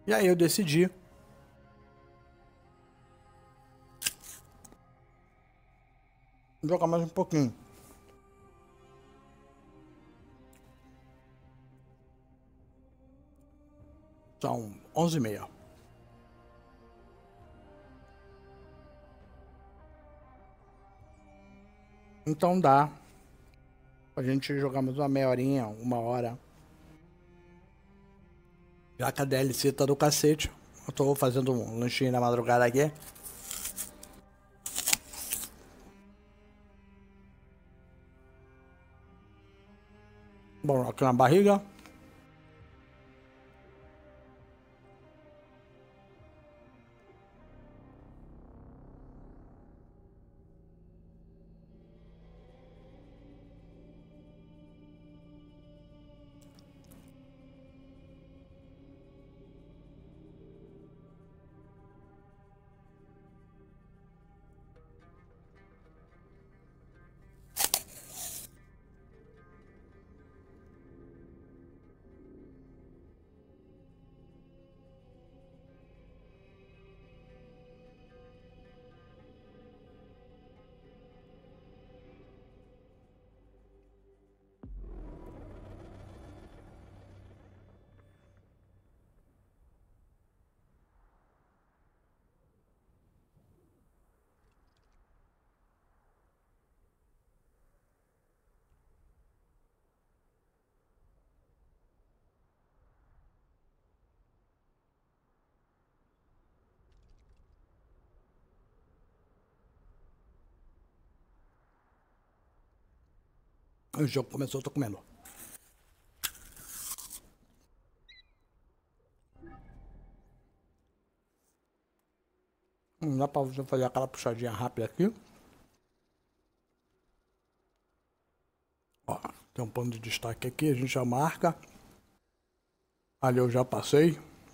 E aí eu decidi jogar mais um pouquinho. São 11h30. Então dá pra gente jogar mais uma meia horinha, 1 hora. Já que a DLC tá do cacete. Eu tô fazendo um lanchinho na madrugada aqui. Bom, aqui na barriga. O jogo começou, eu tô comendo. Dá pra você fazer aquela puxadinha rápida aqui. Ó, tem um pano de destaque aqui, a gente já marca. Ali eu já passei.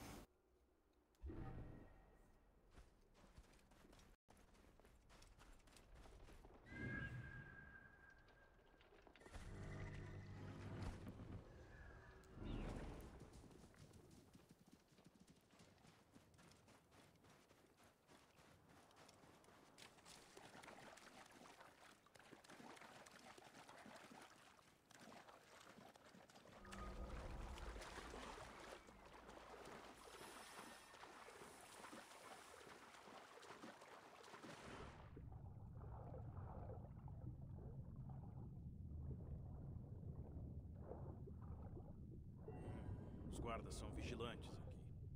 Os guardas são vigilantes aqui.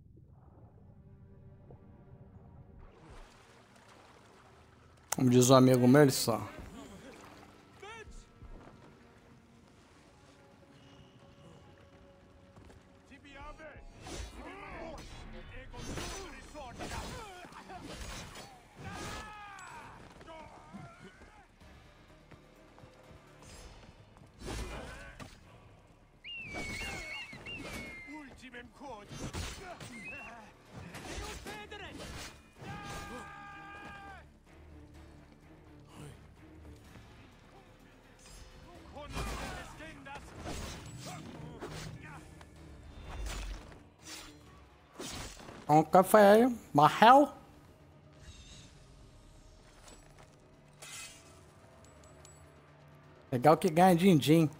Como diz um amigo meu, eles são. Um café, Marrel. Legal que ganha din-din.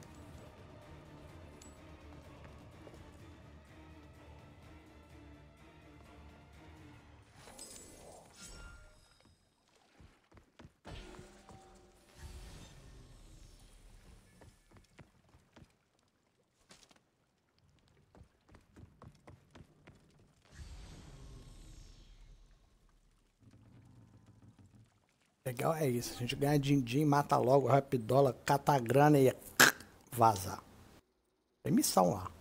Legal é isso. A gente ganha din-din, mata logo, rapidola, cata a grana e vaza. Tem missão lá.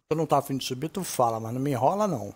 Tu não tá afim de subir, tu fala, mas não me enrola não.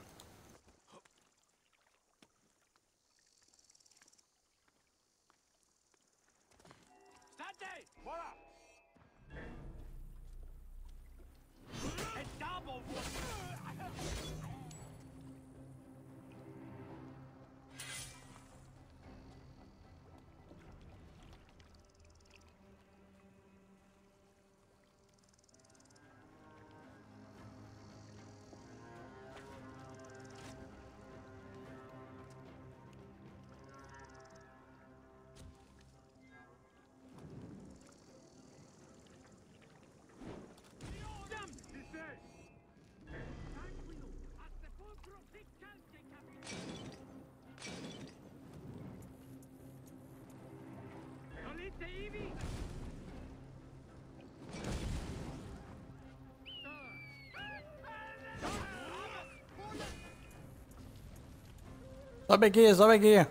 Sobe aqui, sobe aqui.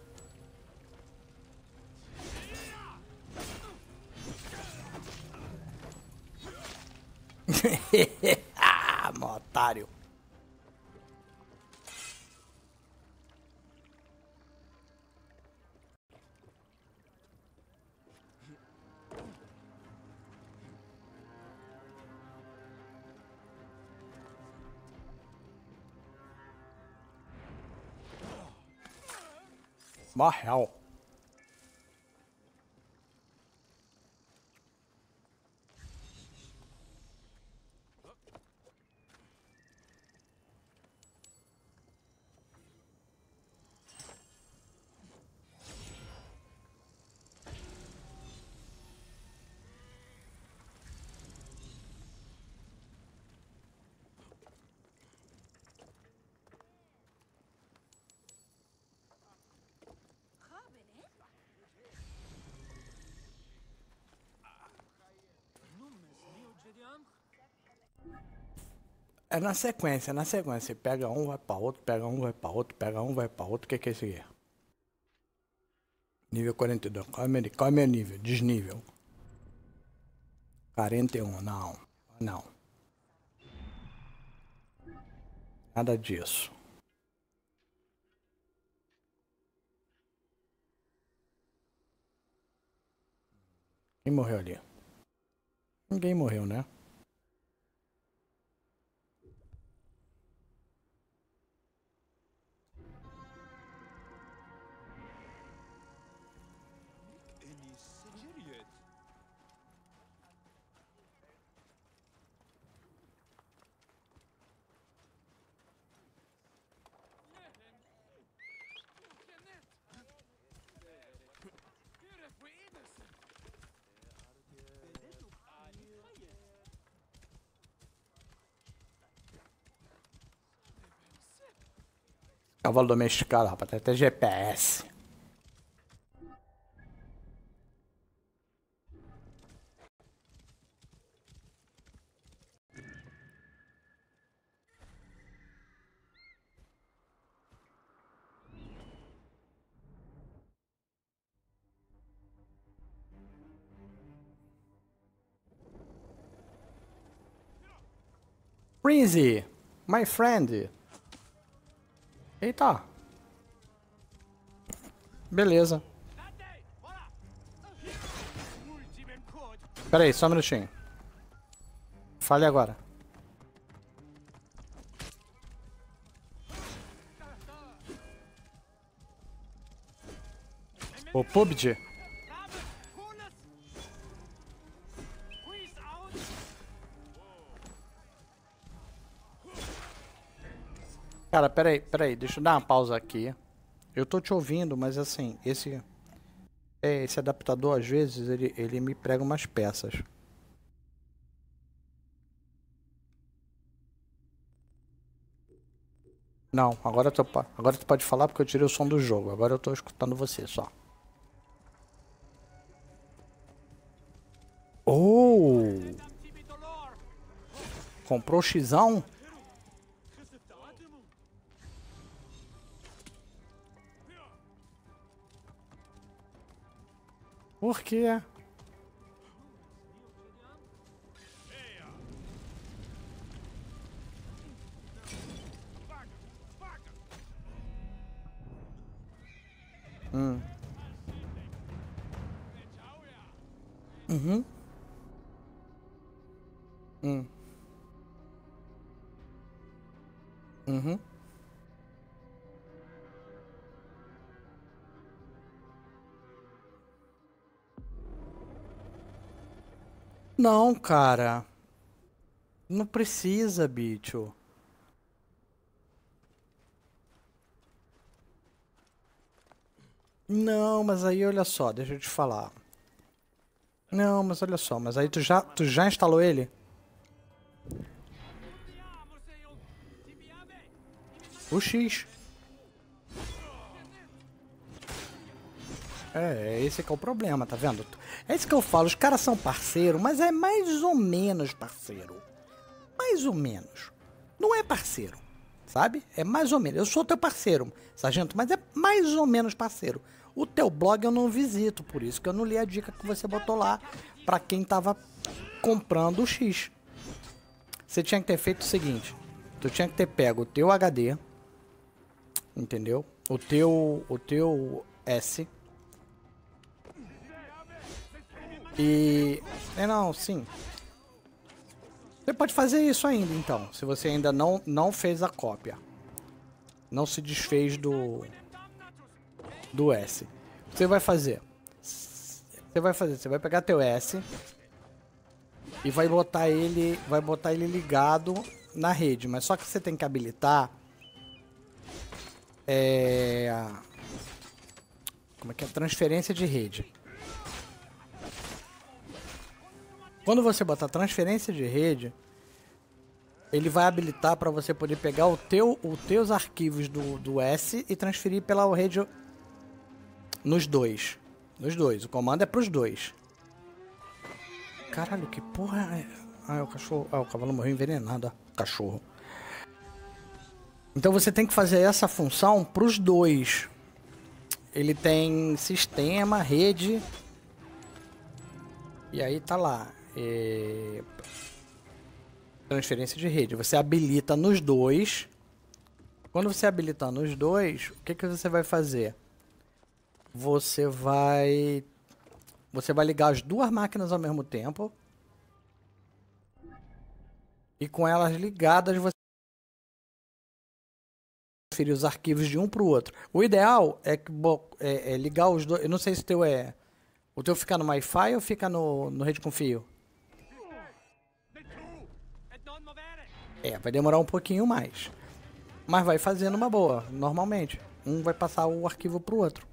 Ah, otário. Morreu. É na sequência, é na sequência. Você pega um, vai pra outro, pega um, vai pra outro, pega um, vai pra outro. O que é isso aqui? Nível 42. Qual é meu nível? Desnível. 41, não. Não. Nada disso. Quem morreu ali? Ninguém morreu, né? Cavalo domesticado, rapaz. Tem até GPS. Freezy, my friend. Eita. Beleza. Pera aí, só um minutinho. Fale agora. O PUBG. Cara, pera aí, deixa eu dar uma pausa aqui. Eu tô te ouvindo, mas assim, esse adaptador às vezes ele me prega umas peças. Não, agora tu pode falar porque eu tirei o som do jogo. Agora eu tô escutando você só. Oh! Comprou o Xão? Por quê? Hum. Uhum. Hum. Uhum. Não, cara. Não precisa, bicho. Não, mas aí olha só, deixa eu te falar. Não, mas olha só, mas aí tu já instalou ele? O X. É esse que é o problema, tá vendo? É isso que eu falo, os caras são parceiro, mas é mais ou menos parceiro. Mais ou menos. Não é parceiro, sabe? É mais ou menos. Eu sou teu parceiro, sargento, mas é mais ou menos parceiro. O teu blog eu não visito, por isso que eu não li a dica que você botou lá pra quem tava comprando o X. Você tinha que ter feito o seguinte, tu tinha que ter pego o teu HD, entendeu? O teu S. E... não, sim. Você pode fazer isso ainda, então. Se você ainda não fez a cópia. Não se desfez do S. O que você vai fazer? Você vai pegar teu S e vai botar ele ligado na rede. Mas só que você tem que habilitar... como é que é? Transferência de rede. Quando você botar transferência de rede, ele vai habilitar para você poder pegar os teus arquivos do S e transferir pela rede nos dois. Nos dois. O comando é pros dois. Caralho, que porra é? Ah, é o cachorro. Ah, o cavalo morreu envenenado. Cachorro. Então você tem que fazer essa função pros dois. Ele tem sistema, rede. E aí tá lá. Transferência de rede. Você habilita nos dois. Quando você habilitar nos dois, o que você vai fazer? Você vai ligar as duas máquinas ao mesmo tempo. E com elas ligadas, você transferir os arquivos de um para o outro. O ideal é que é ligar os dois. Eu não sei se o teu fica no Wi-Fi ou fica no rede com fio. Vai demorar um pouquinho mais. Mas vai fazendo uma boa, normalmente. Um vai passar o arquivo pro outro.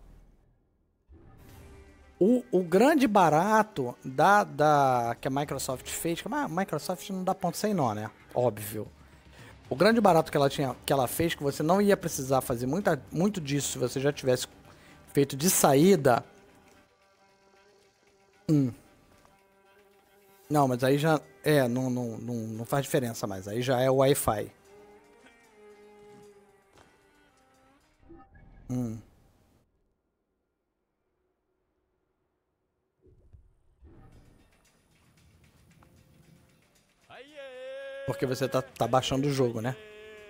O grande barato que a Microsoft fez... A Microsoft não dá ponto sem nó, né? Óbvio. O grande barato que ela fez, que você não ia precisar fazer muito disso se você já tivesse feito de saída... Não, mas aí já... não faz diferença mais. Aí já é o Wi-Fi. Porque você tá baixando o jogo, né?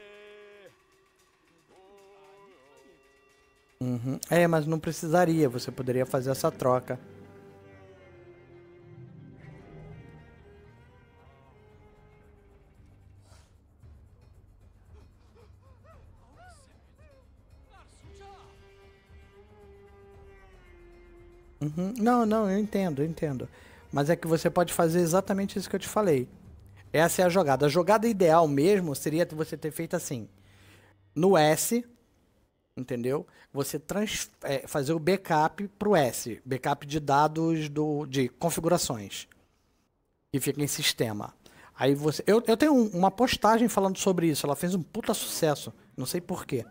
Uhum. Mas não precisaria. Você poderia fazer essa troca. Uhum. Não, eu entendo. Mas é que você pode fazer exatamente isso que eu te falei. Essa é a jogada. A jogada ideal mesmo seria você ter feito assim. No S, entendeu? Você fazer o backup pro S. Backup de dados de configurações. Que fica em sistema. Aí você... Eu tenho uma postagem falando sobre isso. Ela fez um puta sucesso. Não sei porquê.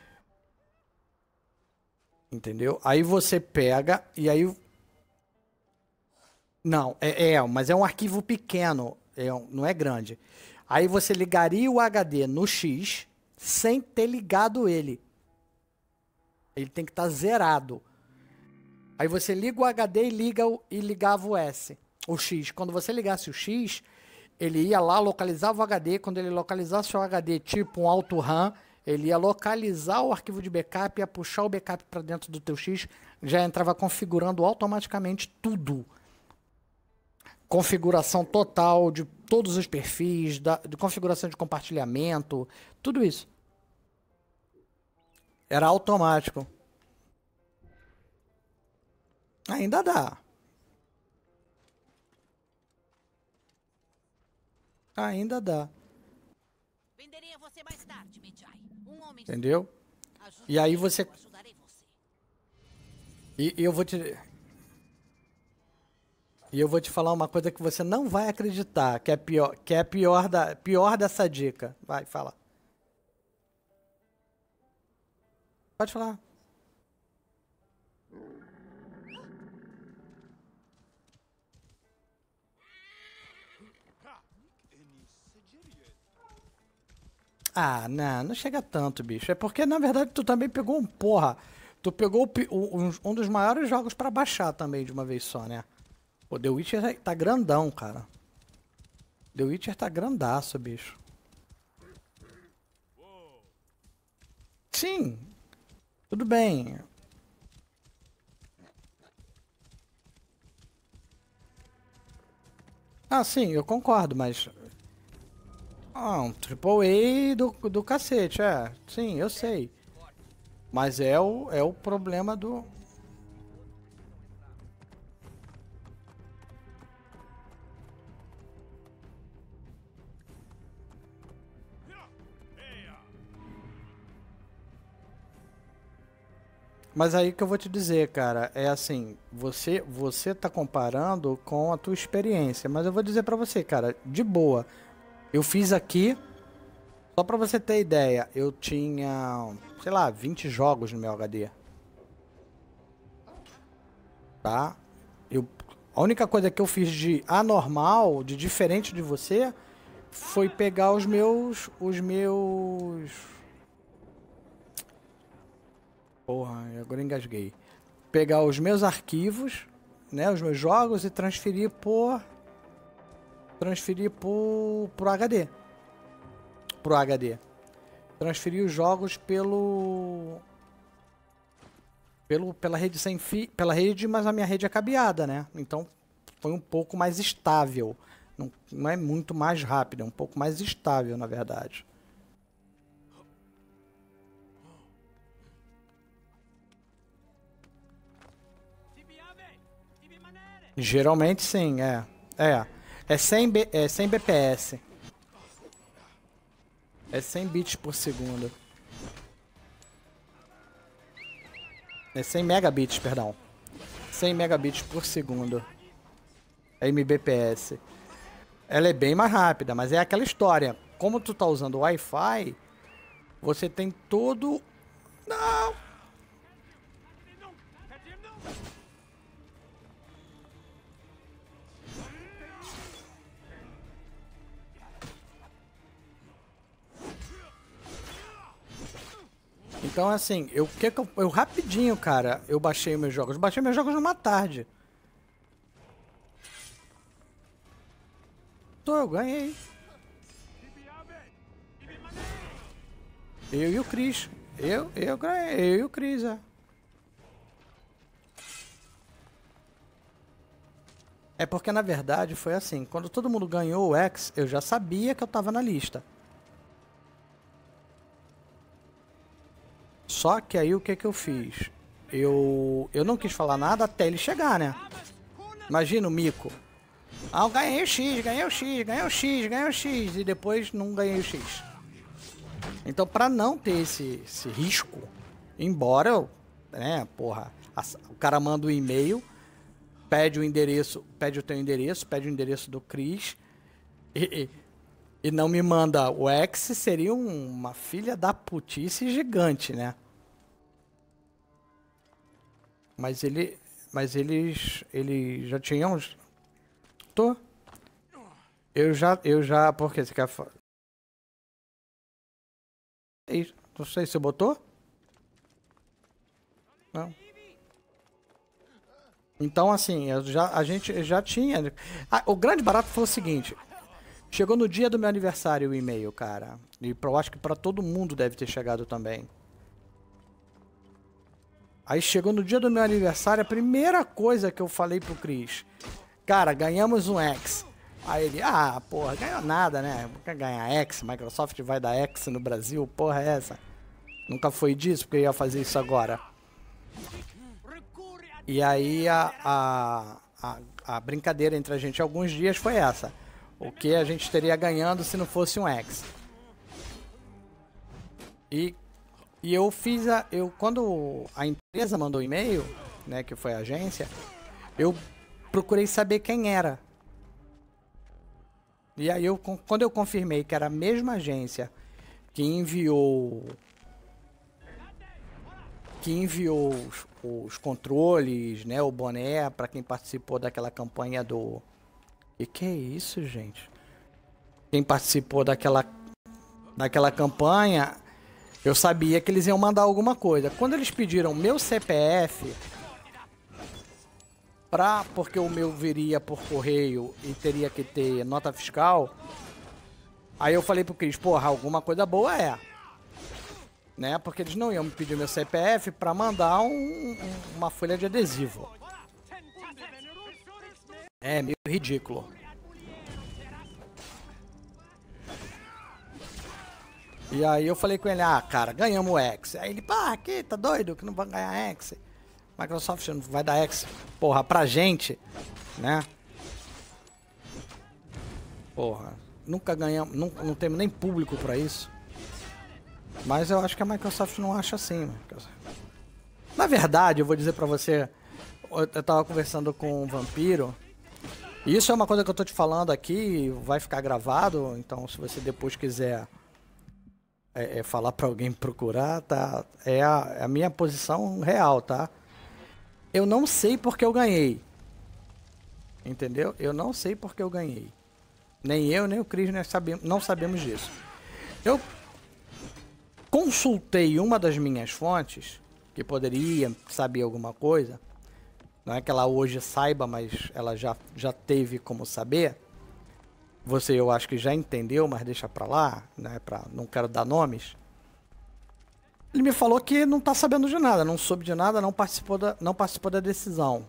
Entendeu? Aí você pega e aí... Não, mas é um arquivo pequeno, não é grande. Aí você ligaria o HD no X sem ter ligado ele. Ele tem que estar zerado. Aí você liga o HD e ligava o S, o X. Quando você ligasse o X, ele ia lá, localizava o HD. Quando ele localizasse o HD tipo um auto RAM, Ele ia localizar o arquivo de backup, ia puxar o backup para dentro do teu X, já entrava configurando automaticamente tudo. Configuração total de todos os perfis, de configuração de compartilhamento, tudo isso. Era automático. Ainda dá. Ainda dá. Venderei a você mais tarde, Medjay. Um homem. Entendeu? E aí você... Ajudarei você. E eu vou te... E eu vou te falar uma coisa que você não vai acreditar, que é pior dessa dica. Vai, fala. Pode falar. Ah, não chega tanto, bicho. É porque, na verdade, tu também pegou um porra. Tu pegou um dos maiores jogos pra baixar também de uma vez só, né? Pô, The Witcher tá grandão, cara. The Witcher tá grandaço, bicho. Sim. Tudo bem. Ah, sim, eu concordo, mas... Ah, um AAA do cacete, é. Sim, eu sei. Mas é o problema do... Mas aí que eu vou te dizer, cara, é assim, você tá comparando com a tua experiência, mas eu vou dizer pra você, cara, de boa. Eu fiz aqui, só pra você ter ideia, eu tinha, sei lá, 20 jogos no meu HD. Tá? A única coisa que eu fiz de anormal, de diferente de você, foi pegar os meus... Porra, agora engasguei. Pegar os meus arquivos, né, os meus jogos e transferir pro HD. Pro HD. Transferir os jogos pela rede sem fio, pela rede, mas a minha rede é cabeada, né? Então foi um pouco mais estável. Não é muito mais rápido, é um pouco mais estável, na verdade. Geralmente sim, é. É 100 bps. É 100 bits por segundo. É 100 megabits, perdão. 100 megabits por segundo. É mbps. Ela é bem mais rápida, mas é aquela história. Como tu tá usando o Wi-Fi, você tem todo... Não! Então, assim, eu rapidinho, cara, eu baixei meus jogos. Baixei meus jogos numa tarde. Eu ganhei. Eu e o Chris. Eu ganhei, eu e o Chris, é. É porque, na verdade, foi assim. Quando todo mundo ganhou o X, eu já sabia que eu tava na lista. Só que aí o que eu fiz? Eu não quis falar nada até ele chegar, né? Imagina o mico. Ah, eu ganhei o X, ganhei o X, ganhei o X, ganhei o X. E depois não ganhei o X. Então, pra não ter esse risco, embora eu... Né, porra, o cara manda um e-mail, pede o endereço, pede o teu endereço, pede o endereço do Chris e não me manda o X, seria uma filha da putice gigante, né? Mas eles já tinham... Tô. Eu já... Por que você quer... Não sei, você botou? Não. Então, assim, a gente já tinha... o grande barato foi o seguinte. Chegou no dia do meu aniversário o e-mail, cara. E eu acho que pra todo mundo deve ter chegado também. Aí chegou no dia do meu aniversário, a primeira coisa que eu falei pro Chris: cara, ganhamos um X. Aí ele, porra, ganhou nada, né? Quer ganhar X? Microsoft vai dar X no Brasil? Porra é essa? Nunca foi disso, porque eu ia fazer isso agora. E aí a brincadeira entre a gente alguns dias foi essa. O que a gente teria ganhando se não fosse um X. E eu fiz quando a empresa mandou o e-mail, né, que foi a agência, eu procurei saber quem era. E aí quando eu confirmei que era a mesma agência que enviou os controles, né, o boné para quem participou daquela campanha do... E que é isso, gente? Quem participou daquela campanha, eu sabia que eles iam mandar alguma coisa. Quando eles pediram meu CPF, porque o meu viria por correio e teria que ter nota fiscal, aí eu falei pro Cris, porra, alguma coisa boa é. Né? Porque eles não iam me pedir meu CPF para mandar uma folha de adesivo. É meio ridículo. E aí eu falei com ele, cara, ganhamos o X. Aí ele, aqui, tá doido que não vai ganhar X? Microsoft não vai dar X, porra, pra gente, né? Porra, nunca ganhamos, não temos nem público pra isso. Mas eu acho que a Microsoft não acha assim. Na verdade, eu vou dizer pra você, eu tava conversando com o Vampiro. E isso é uma coisa que eu tô te falando aqui, vai ficar gravado, então se você depois quiser falar pra alguém procurar, tá? É a minha posição real, tá? Eu não sei porque eu ganhei. Entendeu? Eu não sei porque eu ganhei. Nem eu, nem o Chris não sabemos disso. Eu consultei uma das minhas fontes, que poderia saber alguma coisa. Não é que ela hoje saiba, mas ela já teve como saber. Você, eu acho que já entendeu, mas deixa pra lá, né? Não quero dar nomes. Ele me falou que não tá sabendo de nada, não soube de nada, não participou da decisão.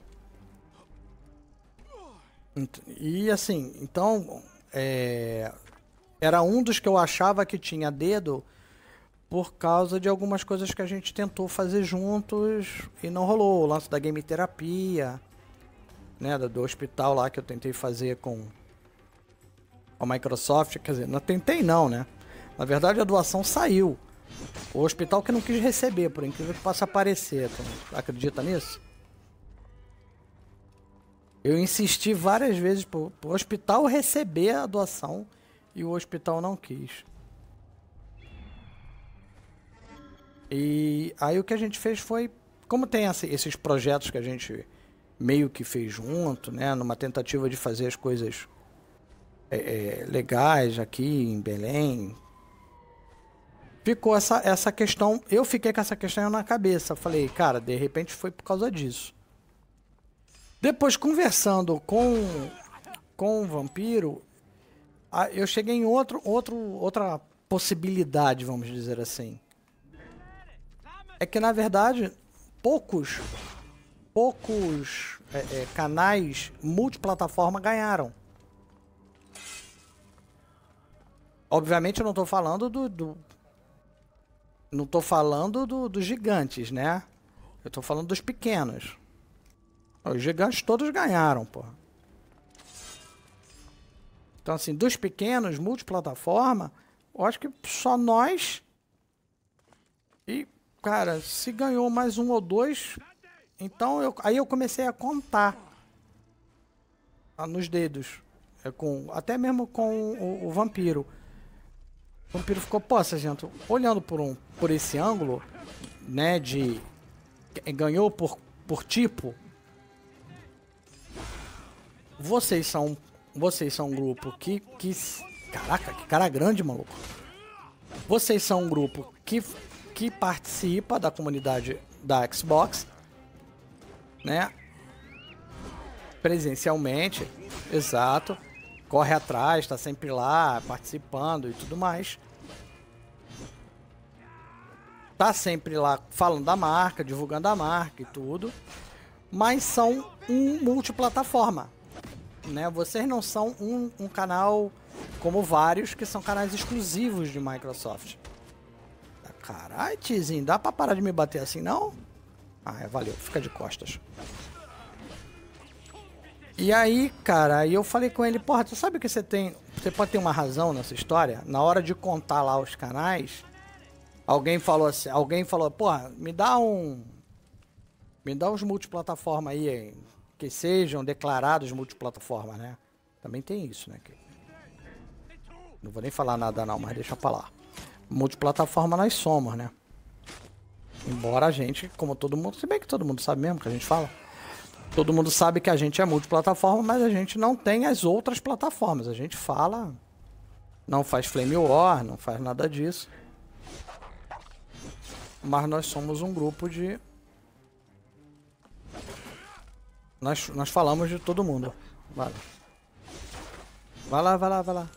E assim, então, era um dos que eu achava que tinha dedo por causa de algumas coisas que a gente tentou fazer juntos e não rolou. O lance da game terapia, né, do hospital lá que eu tentei fazer com a Microsoft, quer dizer, não tentei não, né? Na verdade a doação saiu. O hospital que não quis receber, por incrível que possa parecer. Tu acredita nisso? Eu insisti várias vezes pro hospital receber a doação e o hospital não quis. E aí o que a gente fez foi, como tem esses projetos que a gente meio que fez junto, né, numa tentativa de fazer as coisas legais aqui em Belém, ficou essa questão, eu fiquei com essa questão na cabeça. Falei, cara, de repente foi por causa disso. Depois, conversando com o Vampiro, eu cheguei em outra possibilidade, vamos dizer assim. É que, na verdade, poucos canais multiplataforma ganharam. Obviamente eu não estou falando não tô falando dos gigantes, né? Eu tô falando dos pequenos. Os gigantes todos ganharam, pô. Então, assim, dos pequenos, multiplataforma, eu acho que só nós. E, cara, se ganhou mais um ou dois, então aí eu comecei a contar nos dedos. Até mesmo com o Vampiro. O Vampiro ficou, pô, sargento, olhando por esse ângulo, né, de ganhou por tipo, vocês são um grupo que caraca, que cara grande, maluco. Vocês são um grupo que participa da comunidade da Xbox, né, presencialmente, exato. corre atrás, tá sempre lá, participando e tudo mais. Tá sempre lá falando da marca, divulgando a marca e tudo. Mas são um multiplataforma, né? Vocês não são um canal como vários que são canais exclusivos de Microsoft. Caralho, Tizinho, dá pra parar de me bater assim, não? Ah, valeu, fica de costas. E aí, cara, aí eu falei com ele, porra, tu sabe que você tem... Você pode ter uma razão nessa história? Na hora de contar lá os canais, alguém falou assim, porra, me dá uns multiplataforma aí, que sejam declarados multiplataforma, né? Também tem isso, né? Não vou nem falar nada não, mas deixa pra lá. Multiplataforma nós somos, né? Embora a gente, como todo mundo, se bem que todo mundo sabe mesmo que a gente fala, todo mundo sabe que a gente é multiplataforma, mas a gente não tem as outras plataformas. A gente fala, não faz Flame War, não faz nada disso. Mas nós somos um grupo de... Nós falamos de todo mundo. Vai lá. Vai lá, vai lá, vai lá.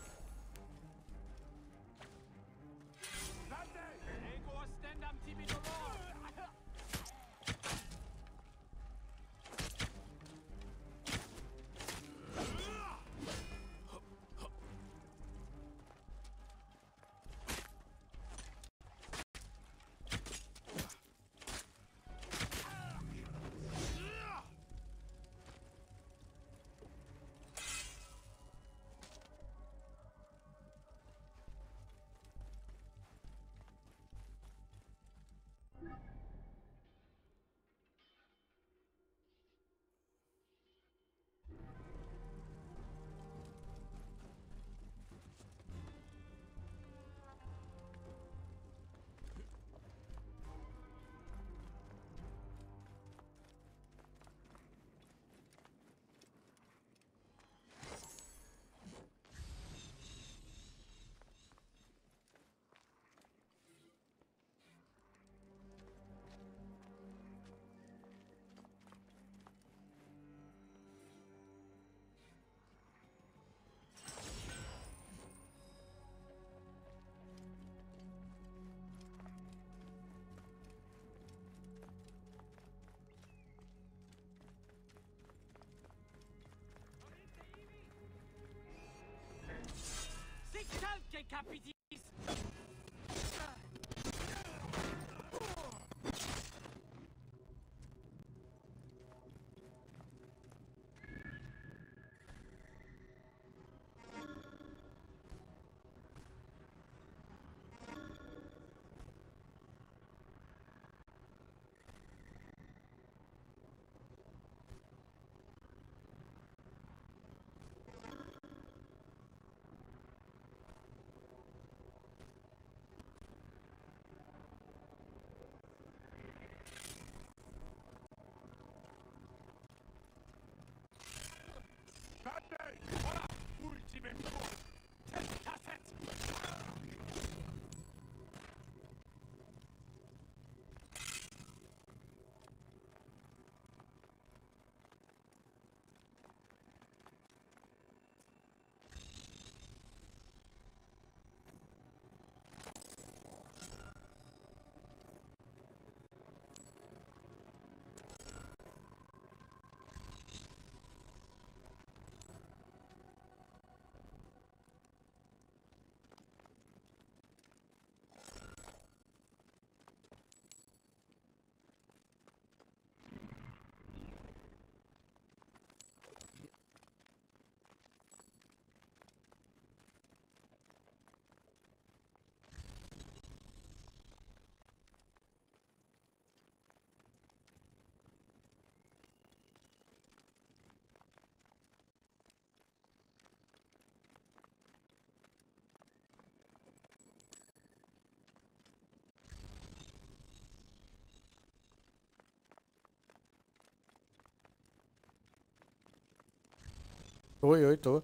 Oi, tô.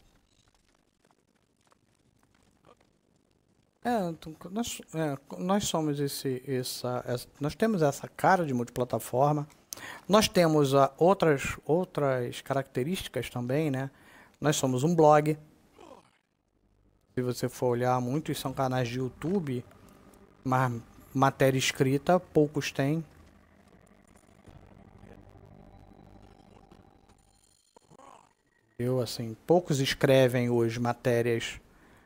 Nós somos nós temos essa cara de multiplataforma. Nós temos outras características também, né? Nós somos um blog. Se você for olhar, muitos são canais de YouTube, mas matéria escrita poucos têm. Assim, poucos escrevem hoje matérias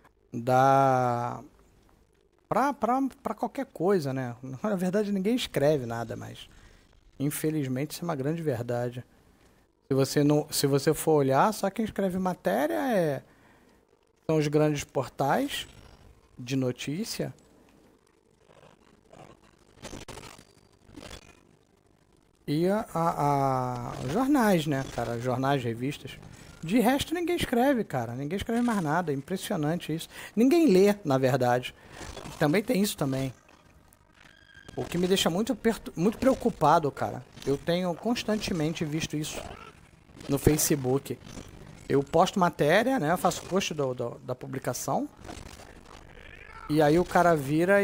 pra qualquer coisa, né? Na verdade, ninguém escreve nada mais. Infelizmente, isso é uma grande verdade. Se você for olhar, só quem escreve matéria são os grandes portais de notícia. E os jornais, né, cara? Jornais, revistas. De resto, ninguém escreve, cara. Ninguém escreve mais nada. É impressionante isso. Ninguém lê, na verdade. Também tem isso também. O que me deixa muito preocupado, cara. Eu tenho constantemente visto isso no Facebook. Eu posto matéria, né? Eu faço post da publicação. E aí o cara vira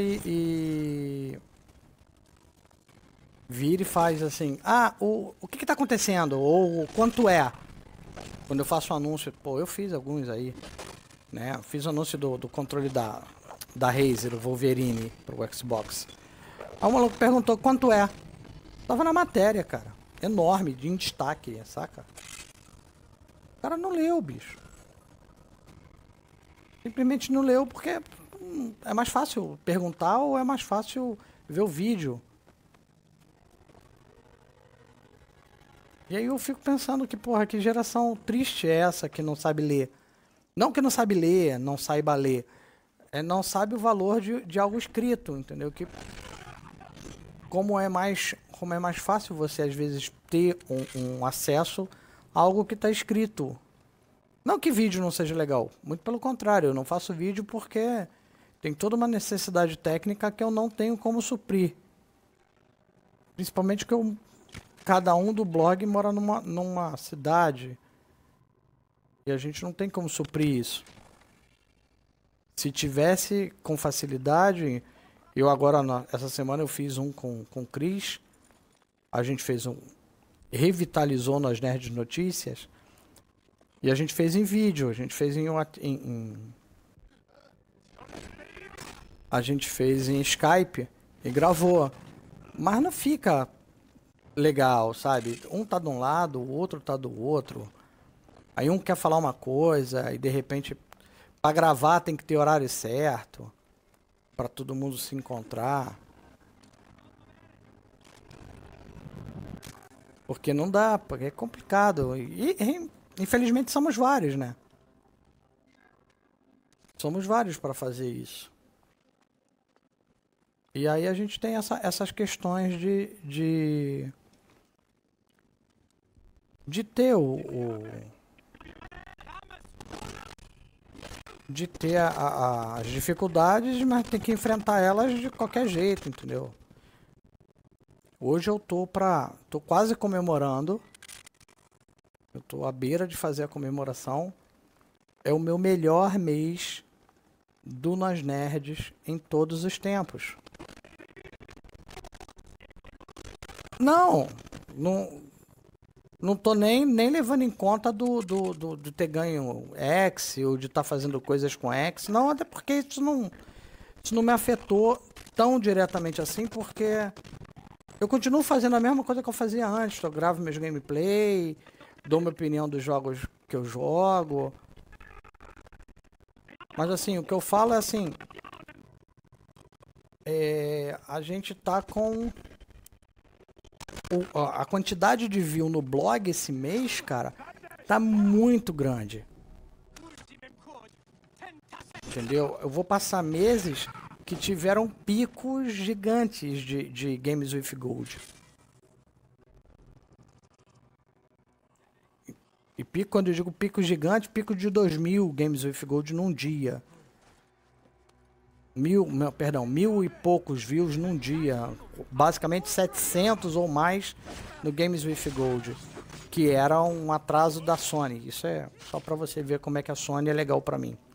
vira e faz assim: ah, o que tá acontecendo? Ou quanto é? Quando eu faço um anúncio, pô, eu fiz alguns aí, né? Eu fiz o anúncio do controle da Razer, o Wolverine, pro Xbox. Aí o maluco perguntou quanto é. Tava na matéria, cara. Enorme, em destaque, saca? O cara não leu, bicho. Simplesmente não leu porque é mais fácil perguntar ou é mais fácil ver o vídeo. E aí eu fico pensando que, porra, que geração triste é essa que não sabe ler. Não que não sabe ler, não saiba ler. Não sabe o valor de algo escrito, entendeu? Que como é mais fácil você, às vezes, ter um acesso a algo que está escrito. Não que vídeo não seja legal. Muito pelo contrário, eu não faço vídeo porque tem toda uma necessidade técnica que eu não tenho como suprir. Principalmente que cada um do blog mora numa cidade e a gente não tem como suprir isso. Se tivesse com facilidade, eu agora, essa semana eu fiz um com o Chris, a gente fez revitalizou nas Nerds Notícias e a gente fez em vídeo, a gente fez a gente fez em Skype e gravou, mas não fica legal, sabe? Um tá de um lado, o outro tá do outro. Aí um quer falar uma coisa e de repente para gravar tem que ter horário certo para todo mundo se encontrar. Porque não dá, porque é complicado. E infelizmente somos vários, né? Somos vários para fazer isso. E aí a gente tem essas questões de ter de ter as dificuldades, mas tem que enfrentar elas de qualquer jeito, entendeu? Hoje eu tô quase comemorando. Eu tô à beira de fazer a comemoração. É o meu melhor mês do Nós Nerds em todos os tempos. Não tô nem levando em conta do ter ganho X ou de estar fazendo coisas com X. Não, até porque isso não me afetou tão diretamente assim, porque eu continuo fazendo a mesma coisa que eu fazia antes. Eu gravo meus gameplay, dou minha opinião dos jogos que eu jogo. Mas assim, o que eu falo é assim, a gente tá com a quantidade de view no blog esse mês, cara, tá muito grande. Entendeu? Eu vou passar meses que tiveram picos gigantes de Games with Gold. E pico, quando eu digo pico gigante, pico de 2000 Games with Gold num dia. 1000 e poucos views num dia, basicamente 700 ou mais no Games with Gold, que era um atraso da Sony. Isso é só para você ver como é que a Sony é legal para mim.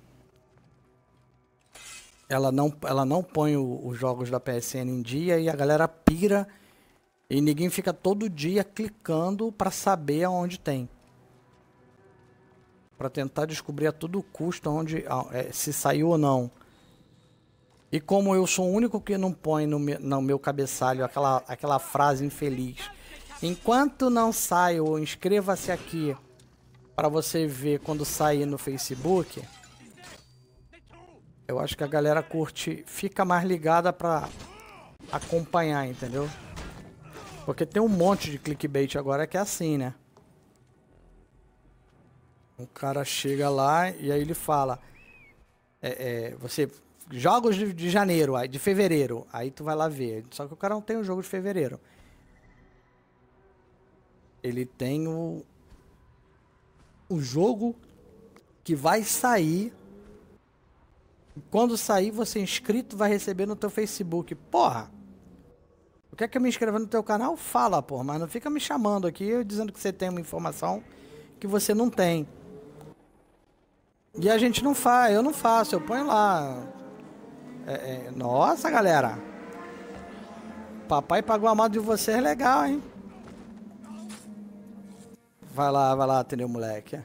Ela não põe os jogos da PSN em dia e a galera pira e ninguém fica todo dia clicando para saber aonde tem. Pra tentar descobrir a todo custo onde, se saiu ou não. E como eu sou o único que não põe no meu cabeçalho aquela frase infeliz. Enquanto não sai, ou inscreva-se aqui para você ver quando sair no Facebook. Eu acho que a galera curte, fica mais ligada para acompanhar, entendeu? Porque tem um monte de clickbait agora que é assim, né? O cara chega lá e aí ele fala, você jogos de janeiro, de fevereiro, aí tu vai lá ver. Só que o cara não tem o jogo de fevereiro. Ele tem o jogo que vai sair. Quando sair, você inscrito vai receber no teu Facebook. Porra! Quer que eu me inscreva no teu canal? Fala, porra, mas não fica me chamando aqui dizendo que você tem uma informação que você não tem. E a gente não faz, eu não faço, eu ponho lá. Nossa, galera. Papai pagou a moto de vocês legal, hein? Vai lá atender o moleque.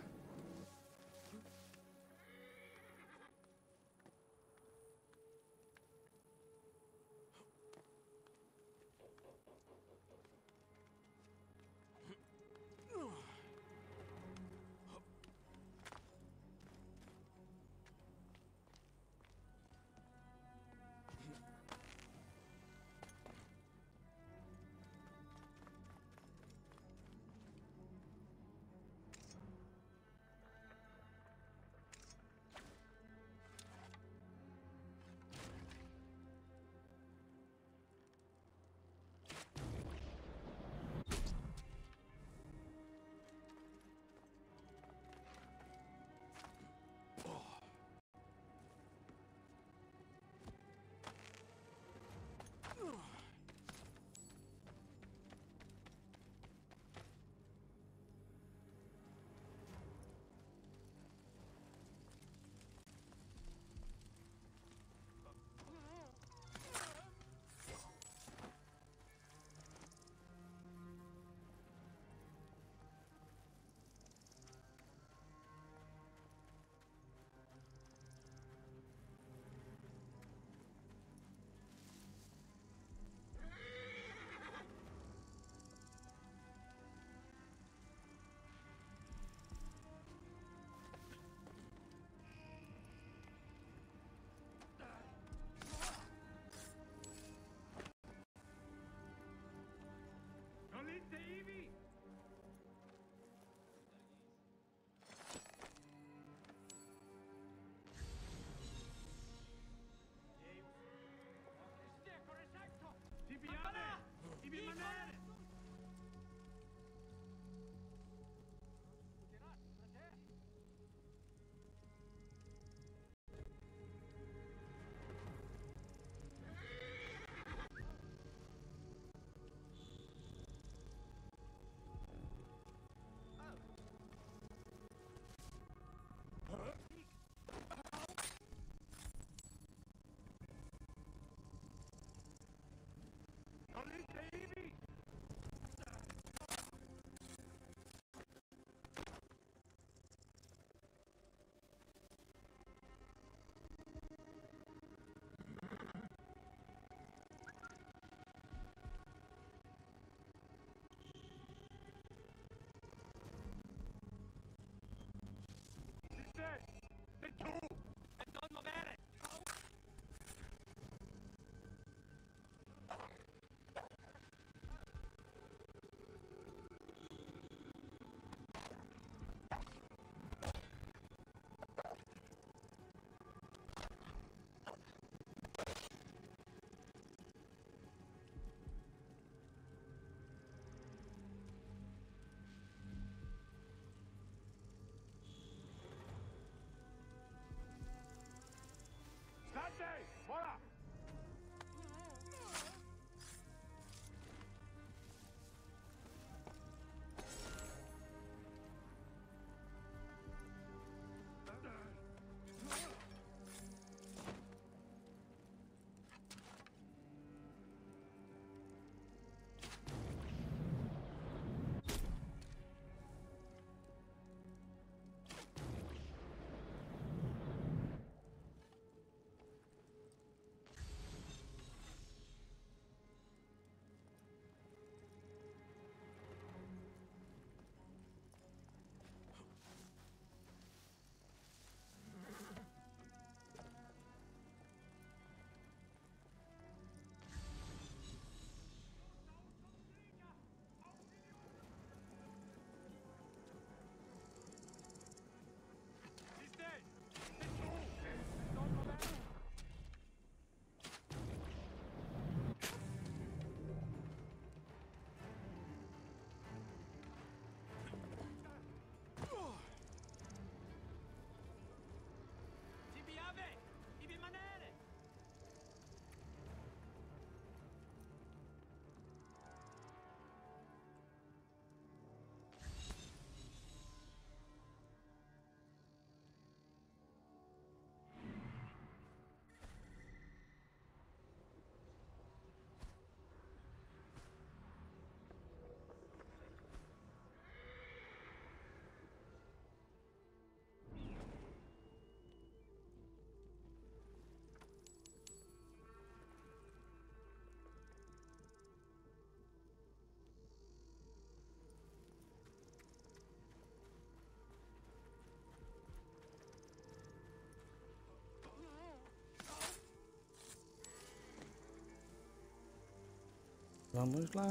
Vamos lá.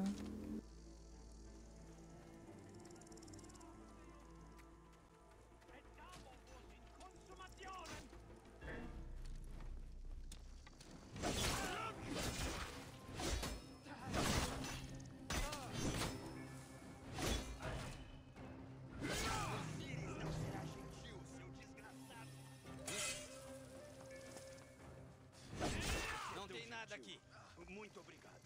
Não tem nada aqui. Muito obrigado.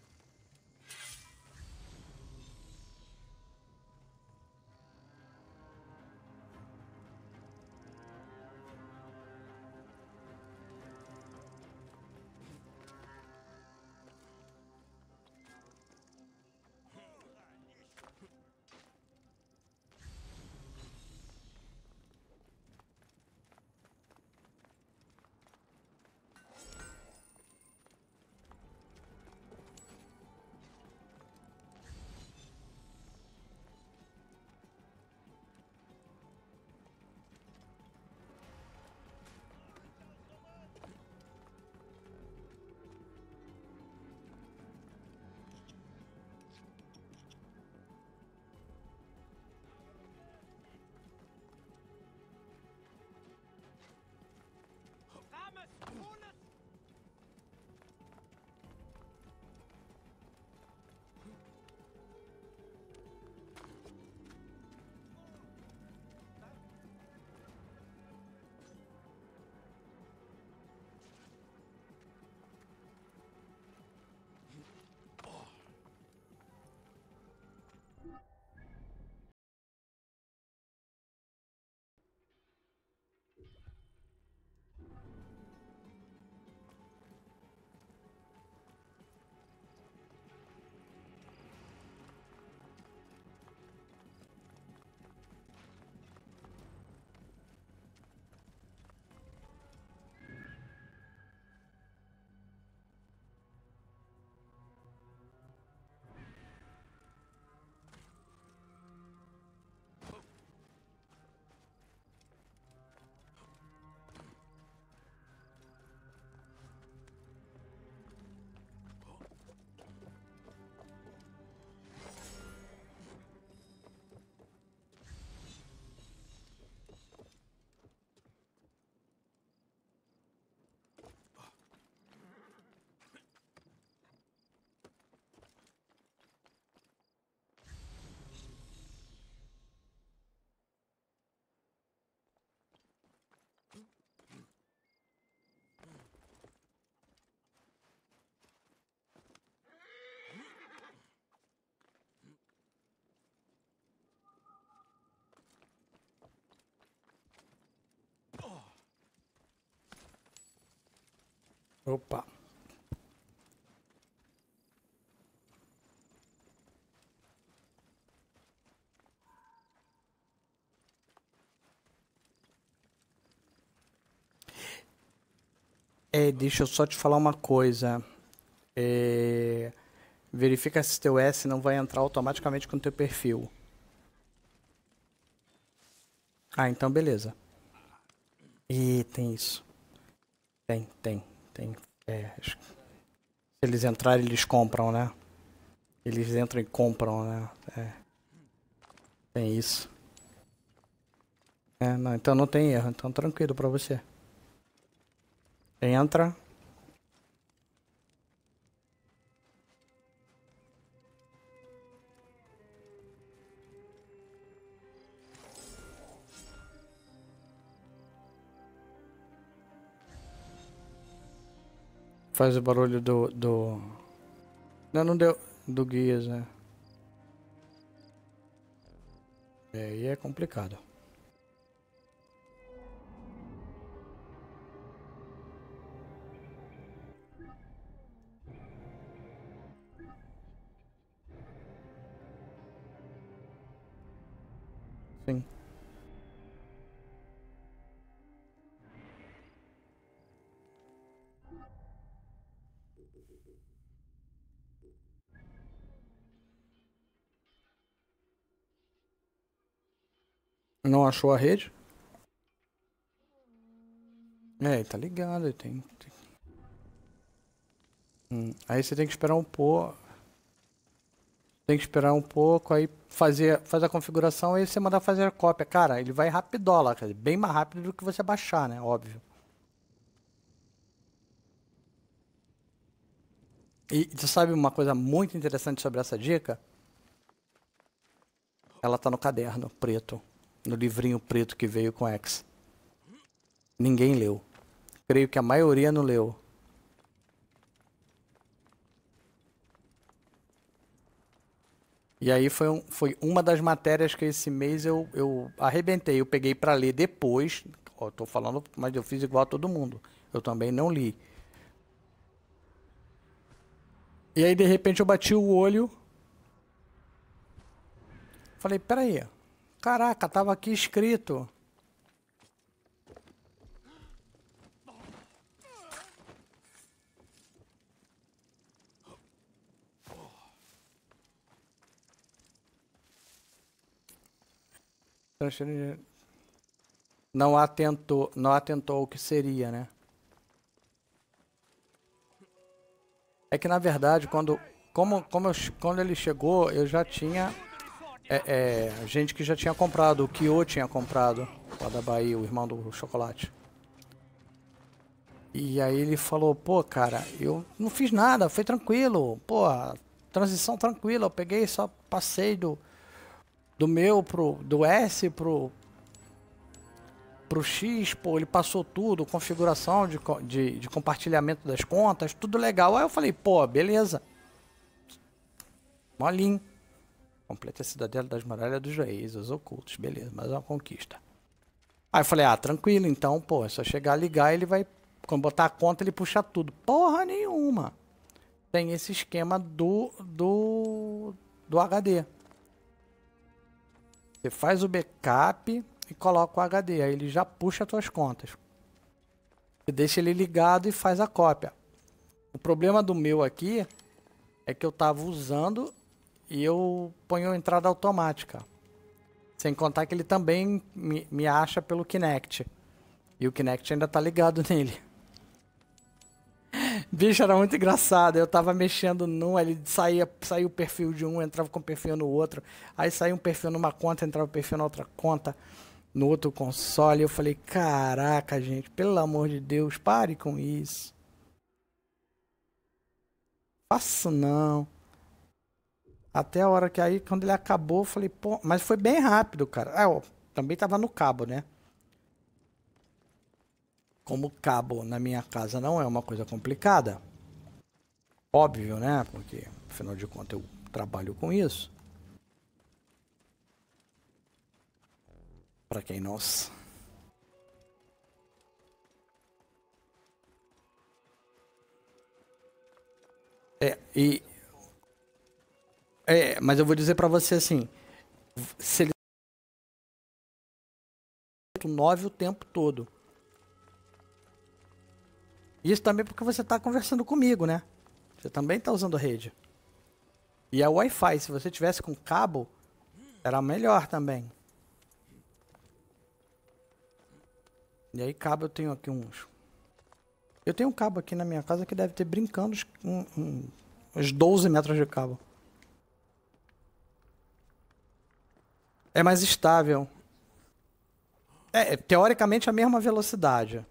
Opa. Deixa eu só te falar uma coisa. Verifica se teu S não vai entrar automaticamente com o teu perfil. Ah, então beleza. Tem isso. Tem. Se eles entrarem, eles compram, né? Eles entram e compram, né? Tem isso. Não, então não tem erro. Então tranquilo pra você. Entra. Faz o barulho do... Não deu... Do guias, né? Aí é complicado. Sim. Não achou a rede? Tá ligado. Aí você tem que esperar um pouco. Tem que esperar um pouco, aí faz a configuração e você mandar fazer a cópia. Cara, ele vai rapidola, cara, bem mais rápido do que você baixar, né? Óbvio. E tu sabe uma coisa muito interessante sobre essa dica? Ela tá no caderno preto, no livrinho preto que veio com X. Ninguém leu. Creio que a maioria não leu. E aí foi uma das matérias que esse mês eu arrebentei. Eu peguei para ler depois. Ó, tô falando, mas eu fiz igual a todo mundo. Eu também não li. E aí de repente eu bati o olho. Falei, peraí. Caraca, tava aqui escrito. Não atentou ao que seria, né? É que na verdade, quando ele chegou, eu já tinha gente que já tinha comprado, o Kyo tinha comprado, lá da Bahia, o irmão do chocolate. E aí ele falou, pô, cara, eu não fiz nada, foi tranquilo, pô, transição tranquila, eu peguei, só passei do S pro X, pô, ele passou tudo, configuração de compartilhamento das contas, tudo legal. Aí eu falei, pô, beleza. Molinho. Completa a cidadela das muralhas dos reis, os ocultos, beleza, mais uma conquista. Aí eu falei, tranquilo, então, pô, é só chegar, ligar, ele vai, quando botar a conta, ele puxa tudo. Porra nenhuma. Tem esse esquema do HD. Você faz o backup e coloca o HD, aí ele já puxa as tuas contas. Você deixa ele ligado e faz a cópia. O problema do meu aqui é que eu estava usando e eu ponho entrada automática. Sem contar que ele também me acha pelo Kinect. E o Kinect ainda tá ligado nele. Bicho, era muito engraçado. Eu tava mexendo num, ele saía o perfil de um, entrava com o perfil no outro. Aí saía um perfil numa conta, entrava o perfil na outra conta, no outro console. Eu falei, caraca, gente, pelo amor de Deus, pare com isso. Faço não. Até a hora que aí, quando ele acabou, eu falei, pô, mas foi bem rápido, cara. Ó, também tava no cabo, né? Como cabo na minha casa não é uma coisa complicada, óbvio, né? Porque, afinal de contas, eu trabalho com isso. Para quem não... mas eu vou dizer para você assim, se ele 9 o tempo todo. Isso também porque você está conversando comigo, né? Você também está usando a rede. E a Wi-Fi, se você tivesse com cabo, era melhor também. E aí cabo eu tenho aqui uns... Eu tenho um cabo aqui na minha casa que deve ter brincando uns 12 metros de cabo. É mais estável. É teoricamente a mesma velocidade.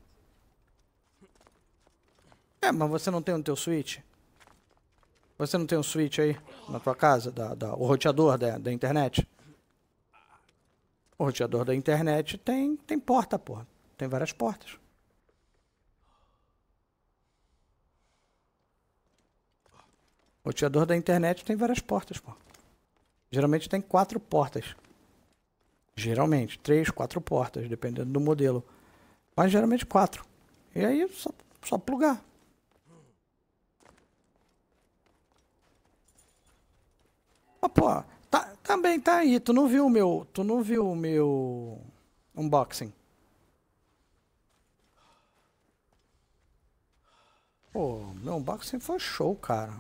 Mas você não tem o teu switch? Você não tem um switch aí na tua casa? O roteador da internet? O roteador da internet tem porta, porra. Tem várias portas. O roteador da internet tem várias portas, pô. Geralmente tem 4 portas. Geralmente, 3, 4 portas, dependendo do modelo. Mas geralmente 4. E aí, só plugar. Mas, pô, também tá aí. Tu não viu o meu unboxing? Pô, meu unboxing foi show, cara.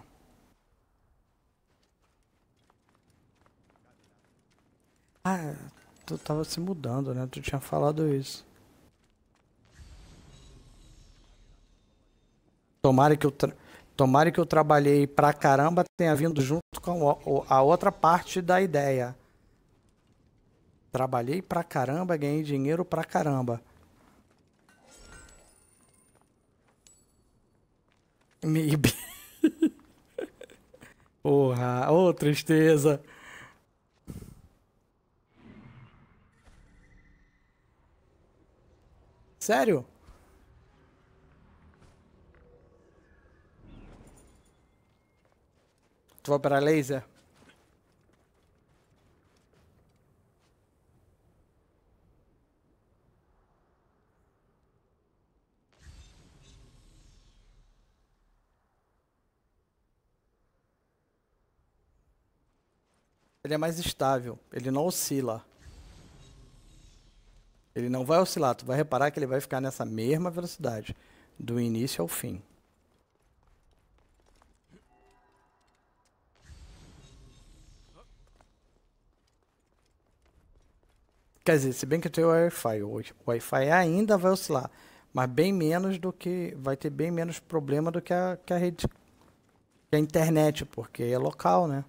Tu tava se mudando, né? Tu tinha falado isso. Tomara que eu trabalhei pra caramba tenha vindo junto com a outra parte da ideia. Trabalhei pra caramba, ganhei dinheiro pra caramba. Maybe. Porra, ô tristeza. Sério? Tu vai operar laser? Ele é mais estável, ele não oscila. Ele não vai oscilar, tu vai reparar que ele vai ficar nessa mesma velocidade, do início ao fim. Quer dizer, se bem que tem o Wi-Fi, o Wi-Fi ainda vai oscilar, mas bem menos do que, vai ter bem menos problema do que a rede, que a internet, porque é local, né?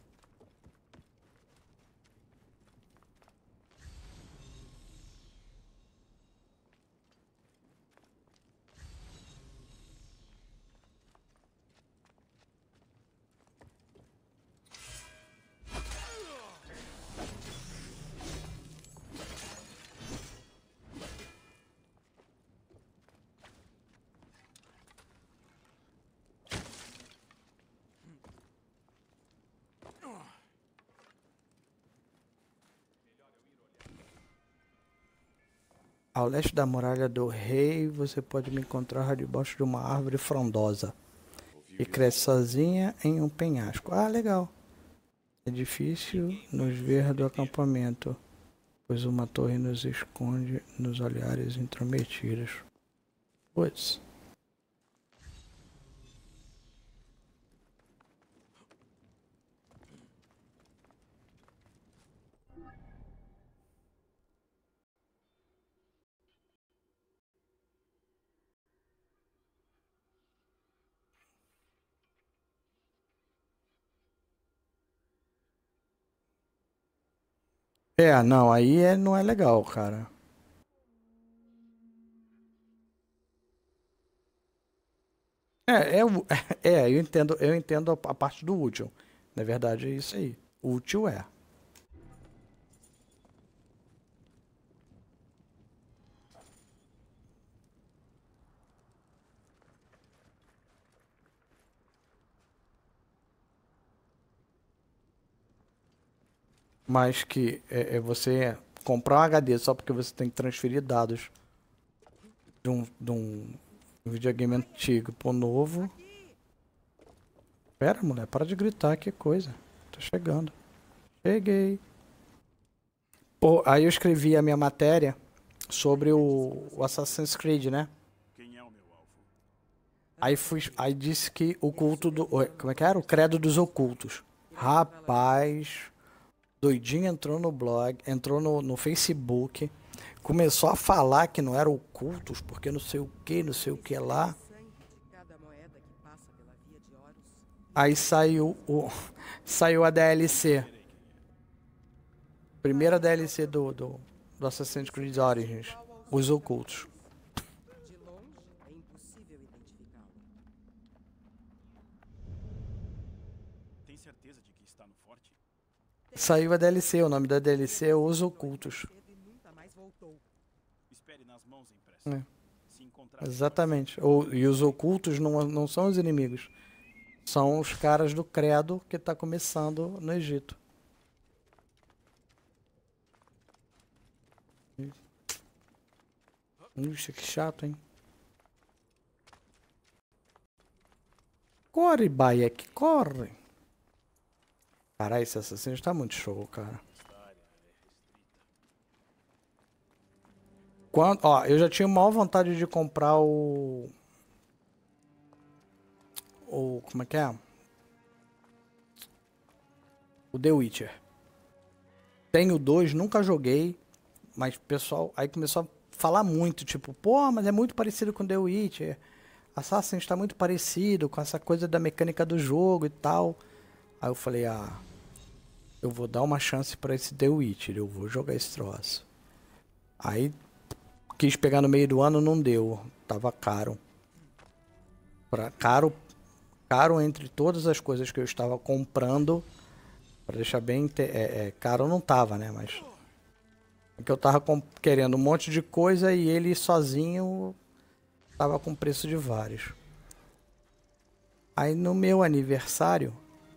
Ao leste da muralha do rei, você pode me encontrar debaixo de uma árvore frondosa e cresce sozinha em um penhasco. Ah, legal. É difícil nos ver do acampamento, pois uma torre nos esconde nos olhares intrometidos. Pois. É, não, aí não é legal, cara. Eu entendo a parte do útil. Na verdade, é isso aí. Útil é. Mas que é você comprar um HD só porque você tem que transferir dados de um videogame antigo pro novo. Pera, mulher, para de gritar, que coisa. Tô chegando. Cheguei. Pô, aí eu escrevi a minha matéria sobre o Assassin's Creed, né? Quem é o meu alvo? Aí disse que o culto do. Como é que era? O credo dos ocultos. Rapaz, doidinho entrou no blog, entrou no Facebook, começou a falar que não era ocultos, porque não sei o que lá. Aí saiu a DLC. Primeira DLC do Assassin's Creed Origins. Os ocultos. De longe, é impossível identificá-lo. Tem certeza de que está no forte? Saiu a DLC, o nome da DLC é Os Ocultos. Cedo e nunca mais voltou. Espere nas mãos impressa. É. Se encontrar Exatamente. E os ocultos não são os inimigos. São os caras do credo que tá começando no Egito. Ixi, que chato, hein? Corre, Bayek, corre! Caralho, esse assassino está muito show, cara. Ó, eu já tinha maior vontade de comprar como é que é? O The Witcher. Tenho 2, nunca joguei, mas o pessoal aí começou a falar muito, tipo, pô, mas é muito parecido com The Witcher. Assassin's está muito parecido com essa coisa da mecânica do jogo e tal. Aí eu falei, eu vou dar uma chance pra esse The Witcher, eu vou jogar esse troço. Aí quis pegar no meio do ano, não deu, tava caro. Caro entre todas as coisas que eu estava comprando, pra deixar bem, caro não tava, né, mas porque eu tava querendo um monte de coisa e ele sozinho tava com preço de vários. Aí no meu aniversário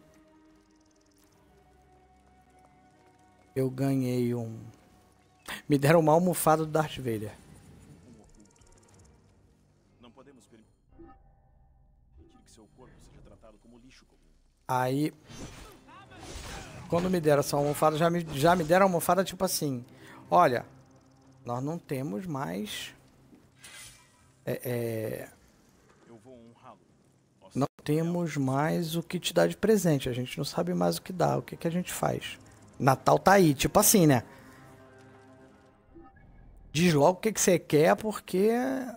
eu ganhei me deram uma almofada do Darth Vader. Não podemos permitir que seu corpo seja tratado como lixo comum. Aí, quando me deram essa almofada, já me deram a almofada tipo assim: olha, nós não temos mais. Eu vou honrá-lo. Não temos mais o que te dar de presente. A gente não sabe mais o que dá. O que que a gente faz? Natal tá aí, tipo assim, né? Diz logo o que que você quer, porque.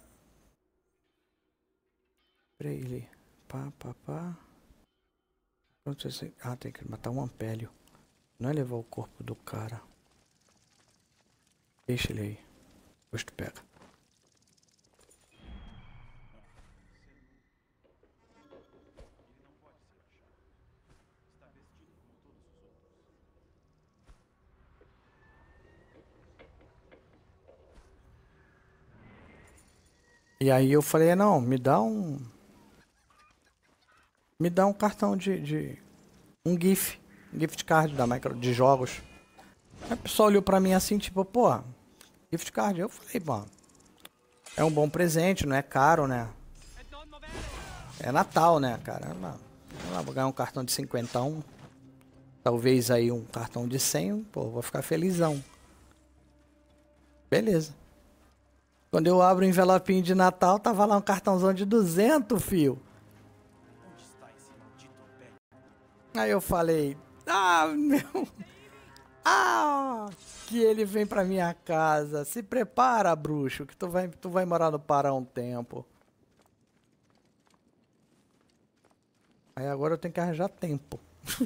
Pra ele. Pá. Pronto, tem que matar um ampélio. Não é levar o corpo do cara. Deixa ele aí. Depois tu pega. E aí eu falei, não, me dá um cartão de um gift card da de jogos. Aí o pessoal olhou pra mim assim, tipo, pô, gift card. Eu falei, pô, é um bom presente, não é caro, né? É Natal, né, cara? Vou ganhar um cartão de 51. Talvez aí um cartão de 100, pô, vou ficar felizão. Beleza. Quando eu abro o envelopinho de Natal, tava lá um cartãozão de 200, fio. Onde está esse maldito ampélio? Aí eu falei, meu... que ele vem pra minha casa. Se prepara, bruxo, que tu vai morar no Pará um tempo. Aí agora eu tenho que arranjar tempo.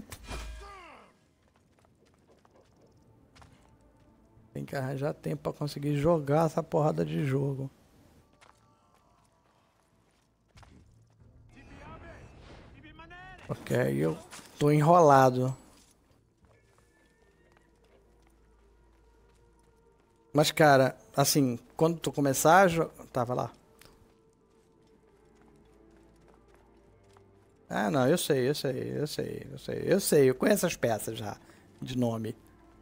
Tem que arranjar tempo pra conseguir jogar essa porrada de jogo. Ok, eu tô enrolado. Mas, cara, assim, quando tu começar a jogar... Tava lá. Não, eu sei. Eu conheço as peças já, de nome.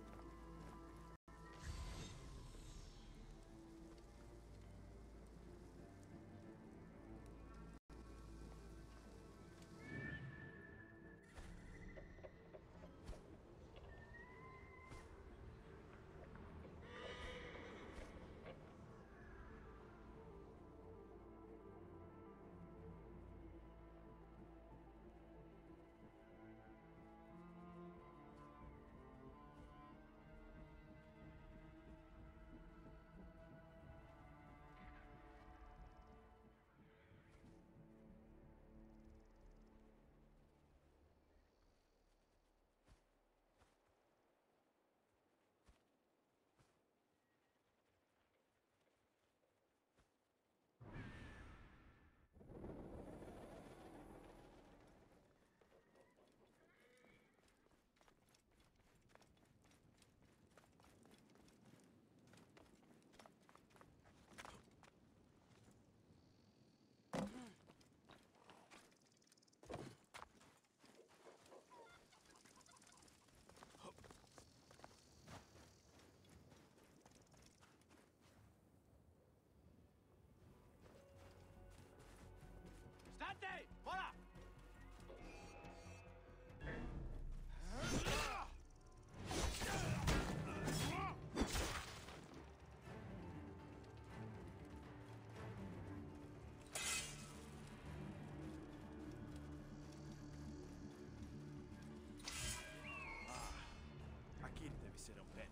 Aquele deve ser ampélio.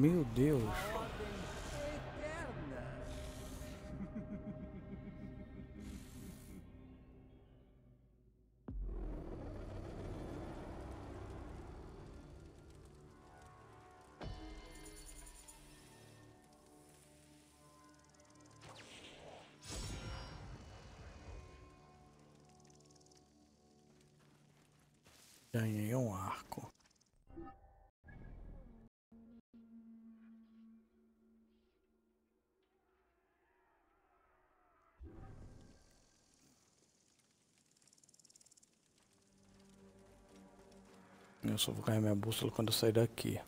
Meu Deus. Eterna. Ganhei um arco. Eu só vou ganhar minha bússola quando eu sair daqui.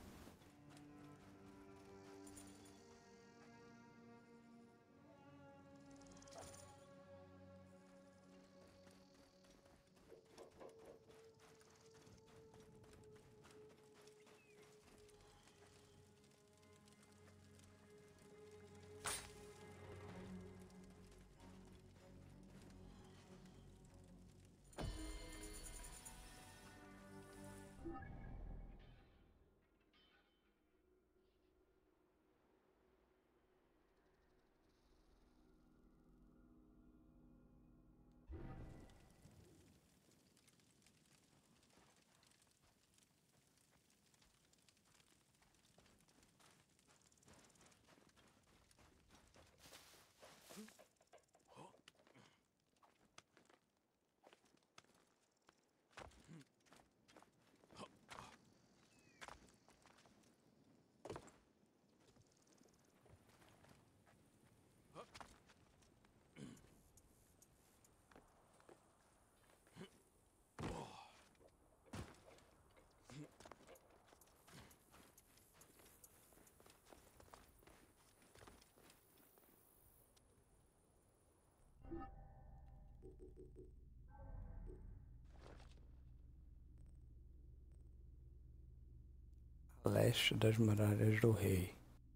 Leste das muralhas do rei.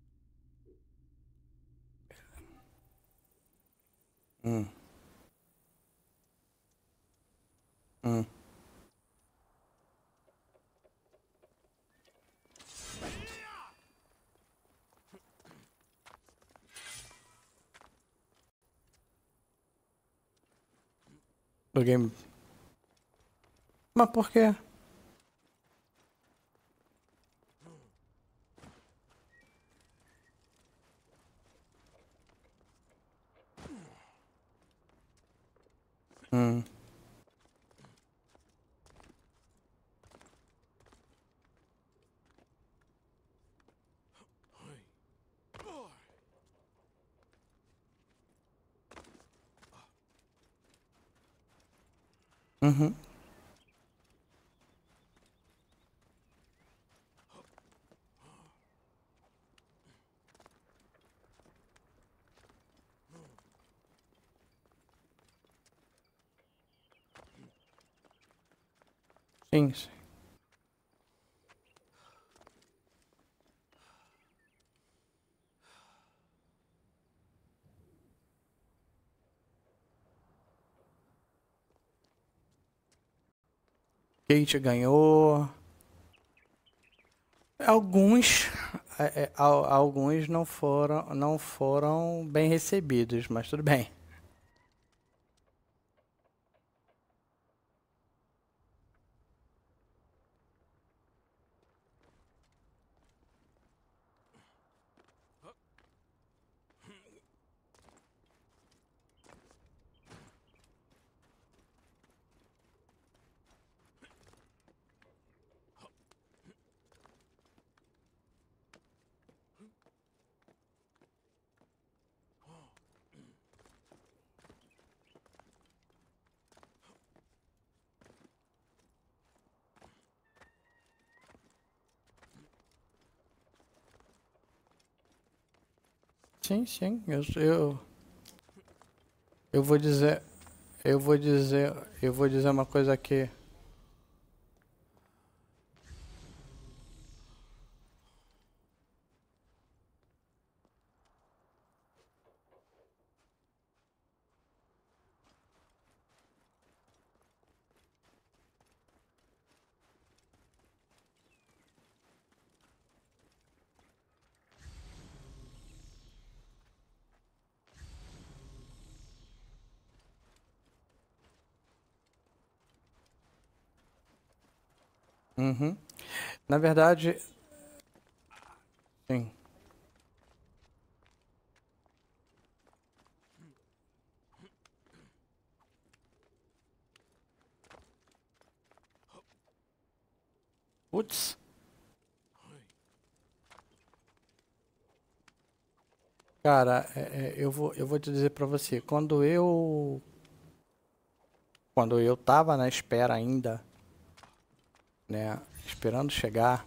Hum. Hum. Do game. Mas por quê? Hum. Uhum. Sim, sim. Kate ganhou. Alguns, alguns não foram bem recebidos, mas tudo bem. Sim, sim. Eu vou dizer, eu vou dizer uma coisa aqui. Uhum. Na verdade, sim. Putz. Cara, eu vou te dizer pra você, quando eu tava na espera ainda, né, esperando chegar,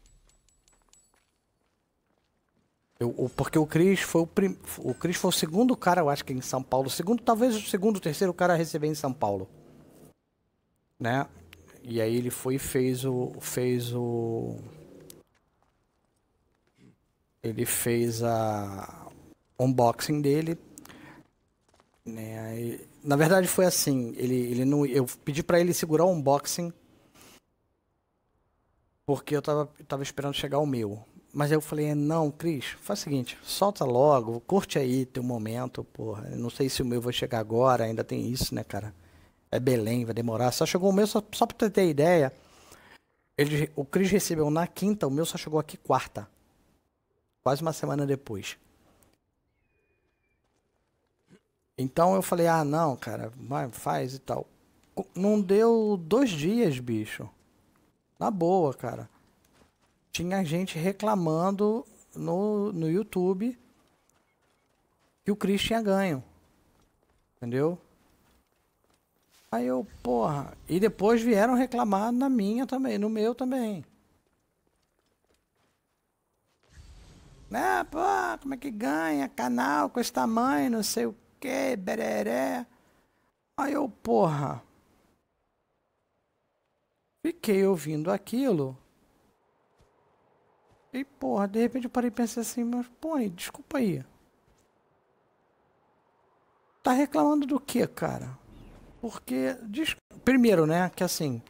porque o Chris foi o segundo cara, eu acho que em São Paulo, segundo, talvez o segundo, terceiro cara a receber em São Paulo, né? E aí ele foi e ele fez a unboxing dele, né? Na verdade foi assim, ele não, eu pedi pra ele segurar o unboxing porque eu tava esperando chegar o meu. Mas aí eu falei, não, Cris, faz o seguinte, solta logo, curte aí teu momento, porra. Eu não sei se o meu vai chegar agora, ainda tem isso, né, cara? É Belém, vai demorar. Só chegou o meu, só pra tu ter ideia. O Cris recebeu na quinta, o meu só chegou aqui quarta. Quase uma semana depois. Então eu falei, ah, não, cara, vai, faz e tal. Não deu 2 dias, bicho. Na boa, cara. Tinha gente reclamando no YouTube que o Chris tinha ganho. Entendeu? Aí eu, porra. E depois vieram reclamar na minha também, no meu também. Né, pô, como é que ganha canal com esse tamanho, não sei o que, bereré. Aí eu, porra. Fiquei ouvindo aquilo. E, porra, de repente eu parei e pensei assim, mas, pô, desculpa aí. Tá reclamando do que, cara? Porque, primeiro, né, que assim,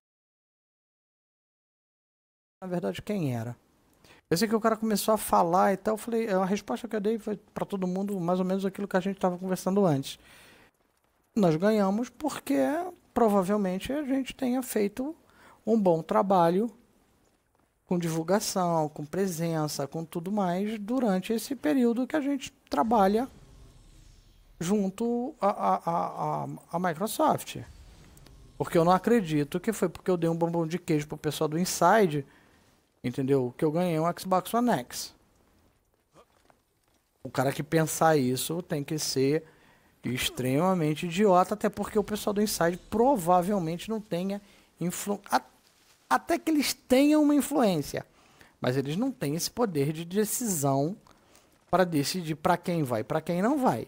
na verdade, quem era? Eu sei que o cara começou a falar e tal, eu falei, a resposta que eu dei foi pra todo mundo mais ou menos aquilo que a gente tava conversando antes. Nós ganhamos porque provavelmente a gente tenha feito um bom trabalho com divulgação, com presença, com tudo mais durante esse período que a gente trabalha junto à Microsoft. Porque eu não acredito que foi porque eu dei um bombom de queijo pro pessoal do Inside, entendeu? Que eu ganhei um Xbox One X. O cara que pensar isso tem que ser extremamente idiota, até porque o pessoal do Inside provavelmente não tenha influência. Até que eles tenham uma influência, mas eles não têm esse poder de decisão para decidir para quem vai, para quem não vai.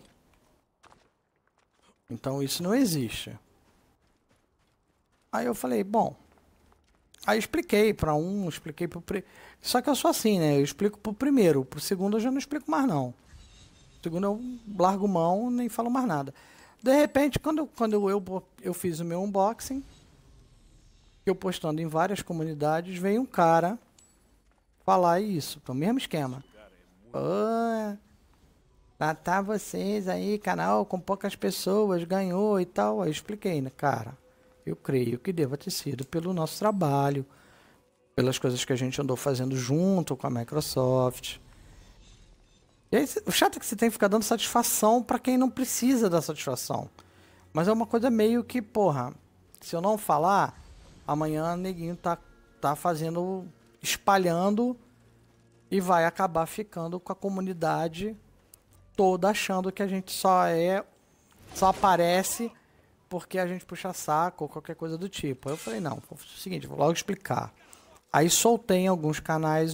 Então isso não existe. Aí eu falei, bom, aí expliquei para um, expliquei pro só que eu sou assim, né? Eu explico pro primeiro, pro segundo eu já não explico mais não. O segundo eu largo mão, nem falo mais nada. De repente, quando eu fiz o meu unboxing, eu postando em várias comunidades, veio um cara falar isso, é o mesmo esquema. Pô, tá vocês aí, canal com poucas pessoas, ganhou e tal. Aí eu expliquei, né, cara? Eu creio que deva ter sido pelo nosso trabalho, pelas coisas que a gente andou fazendo junto com a Microsoft. E aí, o chato é que você tem que ficar dando satisfação pra quem não precisa da satisfação. Mas é uma coisa meio que, porra, se eu não falar, amanhã o neguinho tá fazendo, espalhando e vai acabar ficando com a comunidade toda achando que a gente só aparece porque a gente puxa saco ou qualquer coisa do tipo. Aí eu falei, não, é o seguinte, vou logo explicar. Aí soltei em alguns canais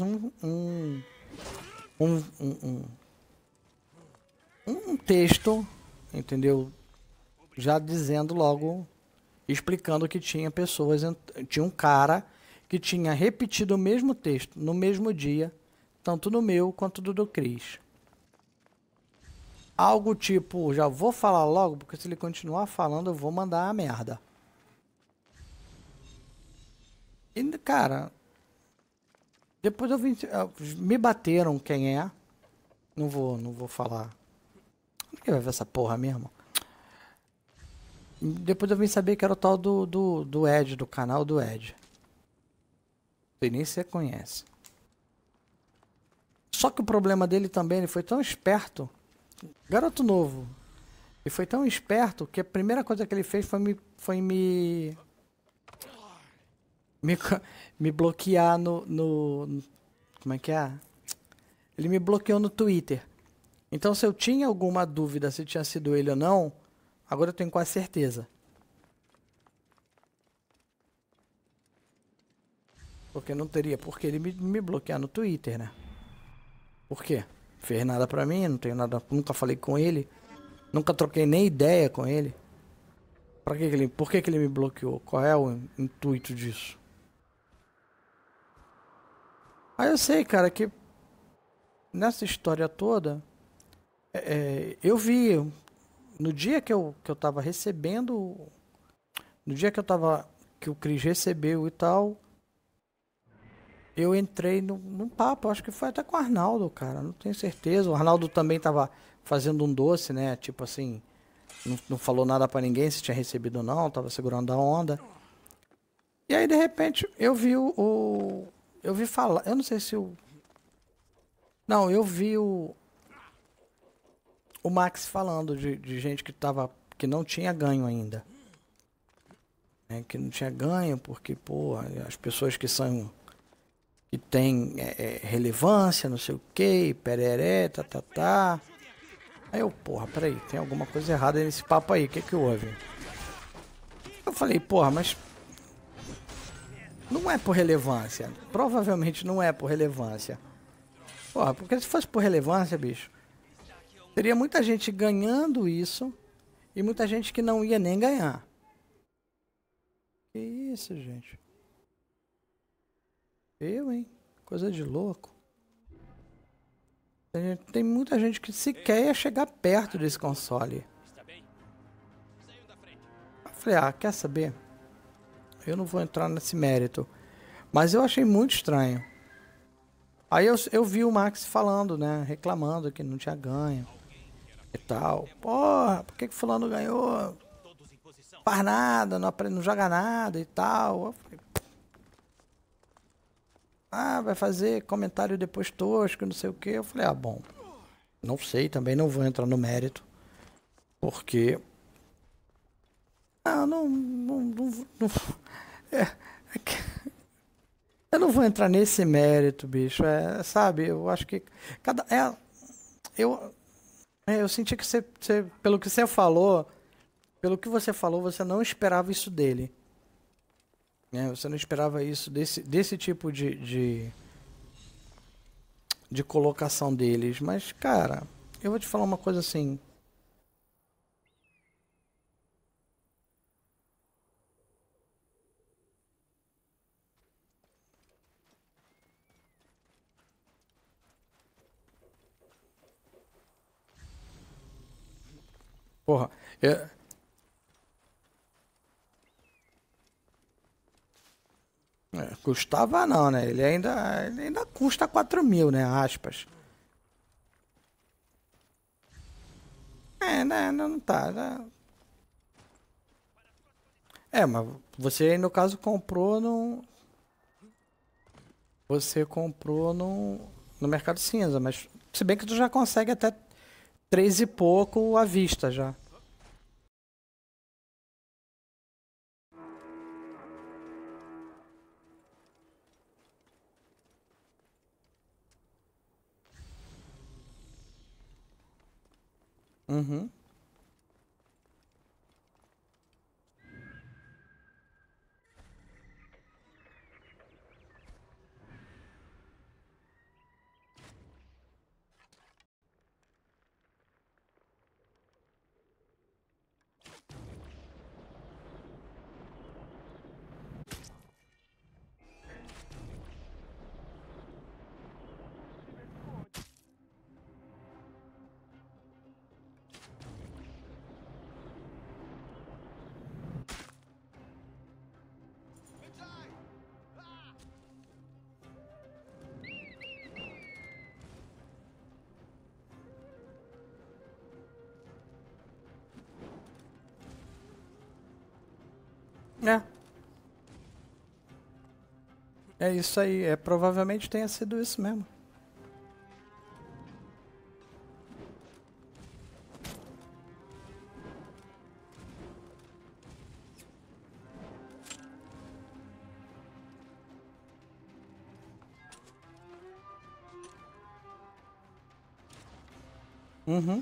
um texto, entendeu? Já dizendo logo, explicando que tinha pessoas, tinha um cara que tinha repetido o mesmo texto no mesmo dia, tanto no meu quanto do Chris. Algo tipo, já vou falar logo, porque se ele continuar falando, eu vou mandar a merda. E, cara, depois eu vim, me bateram quem é. Não vou falar. Quem vai ver essa porra mesmo? Depois eu vim saber que era o tal do Ed, do canal do Ed. sei nem se você conhece. Só que o problema dele também, ele foi tão esperto, garoto novo, e foi tão esperto que a primeira coisa que ele fez foi me bloquear como é que é? Ele me bloqueou no Twitter. Então, se eu tinha alguma dúvida se tinha sido ele ou não, agora eu tenho quase certeza. Porque não teria por que ele me bloquear no Twitter, né? Por quê? Fez nada pra mim, não tenho nada, nunca falei com ele, nunca troquei nem ideia com ele. Por que que ele me bloqueou? Qual é o intuito disso? Aí eu sei, cara, que nessa história toda, eu vi, no dia que eu tava recebendo, no dia que o Chris recebeu e tal, eu entrei num papo, acho que foi até com o Arnaldo, cara, não tenho certeza. O Arnaldo também tava fazendo um doce, né, tipo assim, não falou nada pra ninguém se tinha recebido ou não, tava segurando a onda. E aí, de repente, eu vi eu vi falar, eu não sei se o... Não, eu vi o Max falando de gente que não tinha ganho ainda. Né? Que não tinha ganho porque, pô, as pessoas que têm relevância, não sei o que, pereré, tá. Aí eu, porra, peraí, tem alguma coisa errada nesse papo aí, o que houve? Eu falei, porra, mas não é por relevância. Provavelmente não é por relevância. Porra, porque se fosse por relevância, bicho, teria muita gente ganhando isso e muita gente que não ia nem ganhar. Que isso, gente? Hein? Coisa de louco. Tem muita gente que sequer ia chegar perto desse console. Eu falei, quer saber? Eu não vou entrar nesse mérito. Mas eu achei muito estranho. Aí eu vi o Max falando, né? Reclamando que não tinha ganho. E tal. Porra, por que fulano ganhou? Faz nada, não joga nada e tal. Eu falei, vai fazer comentário depois tosco, não sei o que. Eu falei, bom, não sei, também não vou entrar no mérito. Porque... eu não vou entrar nesse mérito, bicho. Sabe, eu acho que eu senti que pelo que você falou, você não esperava isso dele. Né? Você não esperava isso desse tipo de colocação deles. Mas, cara, eu vou te falar uma coisa assim. Porra, custava não, né? Ele ainda custa 4.000, né? Aspas. Né? Não tá. Né? Mas você aí no caso comprou no. Você comprou no Mercado Cinza, mas se bem que tu já consegue até 3 e pouco à vista já. Uhum. É. É isso aí, provavelmente tenha sido isso mesmo. Uhum.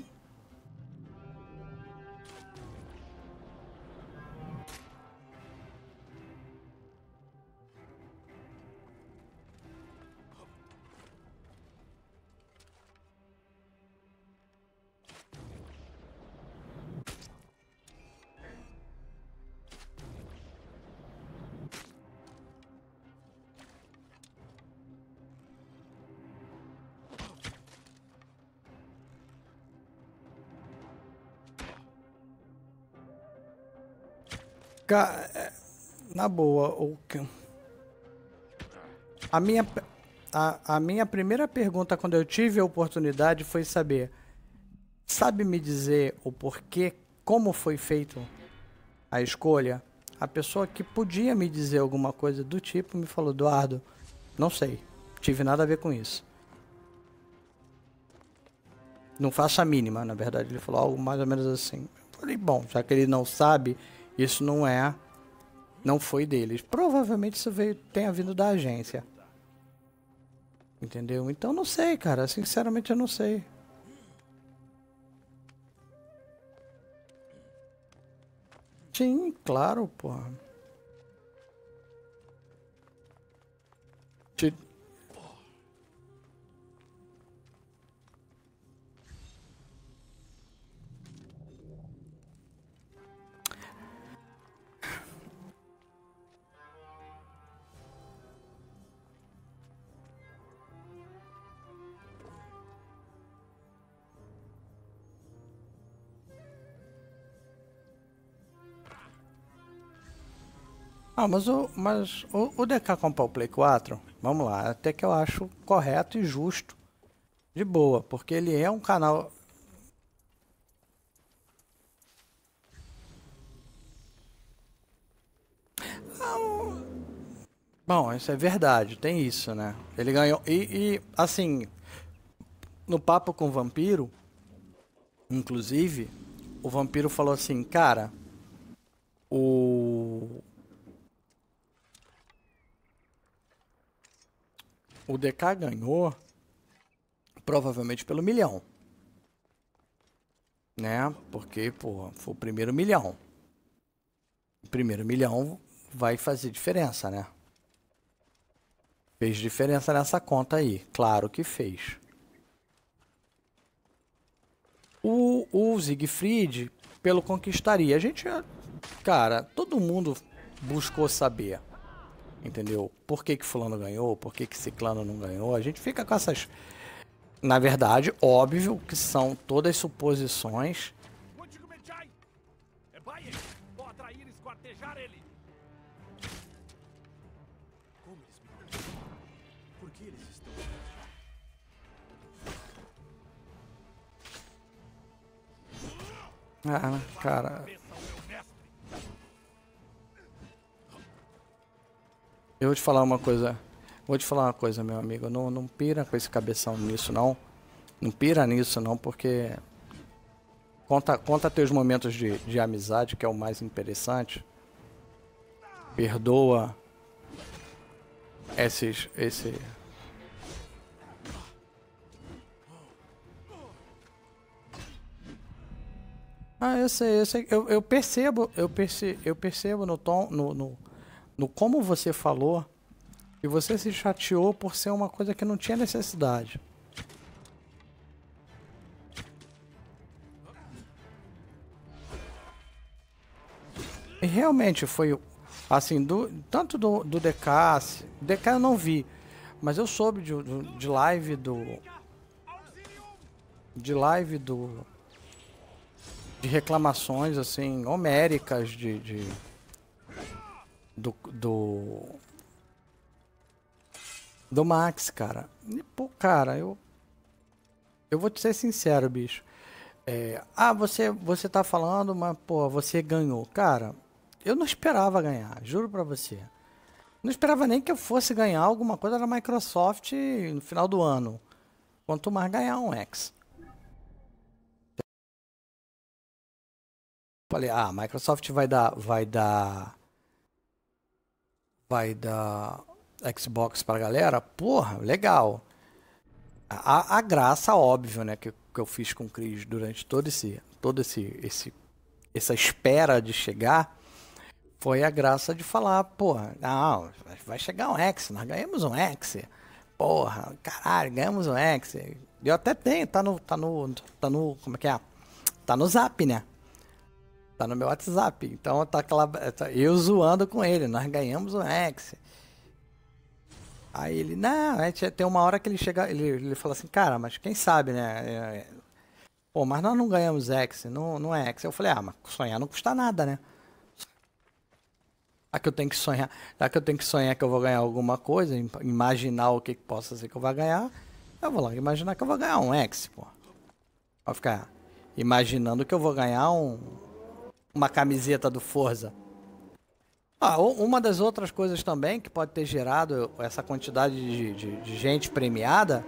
Na boa, a minha, a minha primeira pergunta quando eu tive a oportunidade foi saber, sabe me dizer o porquê, como foi feito a escolha? A pessoa que podia me dizer alguma coisa do tipo me falou, Eduardo, não sei, tive nada a ver com isso. Não faço a mínima, na verdade, ele falou algo mais ou menos assim. Eu falei, bom, já que ele não sabe, isso não foi deles. Provavelmente isso tenha vindo da agência. Entendeu? Então não sei, cara. Sinceramente eu não sei. Sim, claro, porra. Te- Ah, mas o DK comprar o Play 4, vamos lá, até que eu acho correto e justo, de boa, porque ele é um canal. Bom, isso é verdade, tem isso, né? Ele ganhou. Assim, no papo com o Vampiro, inclusive, o Vampiro falou assim, cara, o. O DK ganhou provavelmente pelo milhão, né? Porque, pô, foi o primeiro milhão. O primeiro milhão vai fazer diferença, né? Fez diferença nessa conta aí, claro que fez. O Siegfried, pelo Conquistaria, a gente, cara, todo mundo buscou saber, entendeu? Por que que fulano ganhou, por que que ciclano não ganhou, a gente fica com essas... Na verdade, óbvio que são todas suposições. O antigo Medjay! É Bayek! Vou atrair e esquartejar ele! Como eles me conhecem? Por que eles estão Ah, cara, eu vou te falar uma coisa. Vou te falar uma coisa, meu amigo. Não pira com esse cabeção nisso, não. Não pira nisso, não, porque... Conta teus momentos de amizade, que é o mais interessante. Perdoa esse... Ah, eu sei, eu sei. Eu percebo no tom, no como você falou, que você se chateou por ser uma coisa que não tinha necessidade. E realmente foi assim, tanto do DK, DK eu não vi, mas eu soube de live de reclamações assim, homéricas do Max, cara. E, pô, cara, eu vou te ser sincero, bicho. Você tá falando, mas, pô, você ganhou. Cara, eu não esperava ganhar, juro pra você. Não esperava nem que eu fosse ganhar alguma coisa da Microsoft no final do ano. Quanto mais ganhar um X. Falei, ah, a Microsoft vai dar Xbox pra galera? Porra, legal. A graça, óbvio, né, que eu fiz com o Chris durante essa espera de chegar, foi a graça de falar, porra, não, vai chegar um X, nós ganhamos um X. Porra, caralho, ganhamos um X. Eu até tenho, como é que é? Tá no Zap, né? Tá no meu WhatsApp. Então tá eu zoando com ele, nós ganhamos um X. Aí ele, não, tem uma hora que ele chega, ele fala assim, cara, mas quem sabe, né? Pô, mas nós não ganhamos X, não é X. Eu falei, ah, mas sonhar não custa nada, né? Já que eu tenho que sonhar, já que eu tenho que sonhar que eu vou ganhar alguma coisa, imaginar o que possa ser que eu vou ganhar, eu vou lá imaginar que eu vou ganhar um X, pô. Vai ficar imaginando que eu vou ganhar uma camiseta do Forza. Ah, uma das outras coisas também que pode ter gerado essa quantidade de gente premiada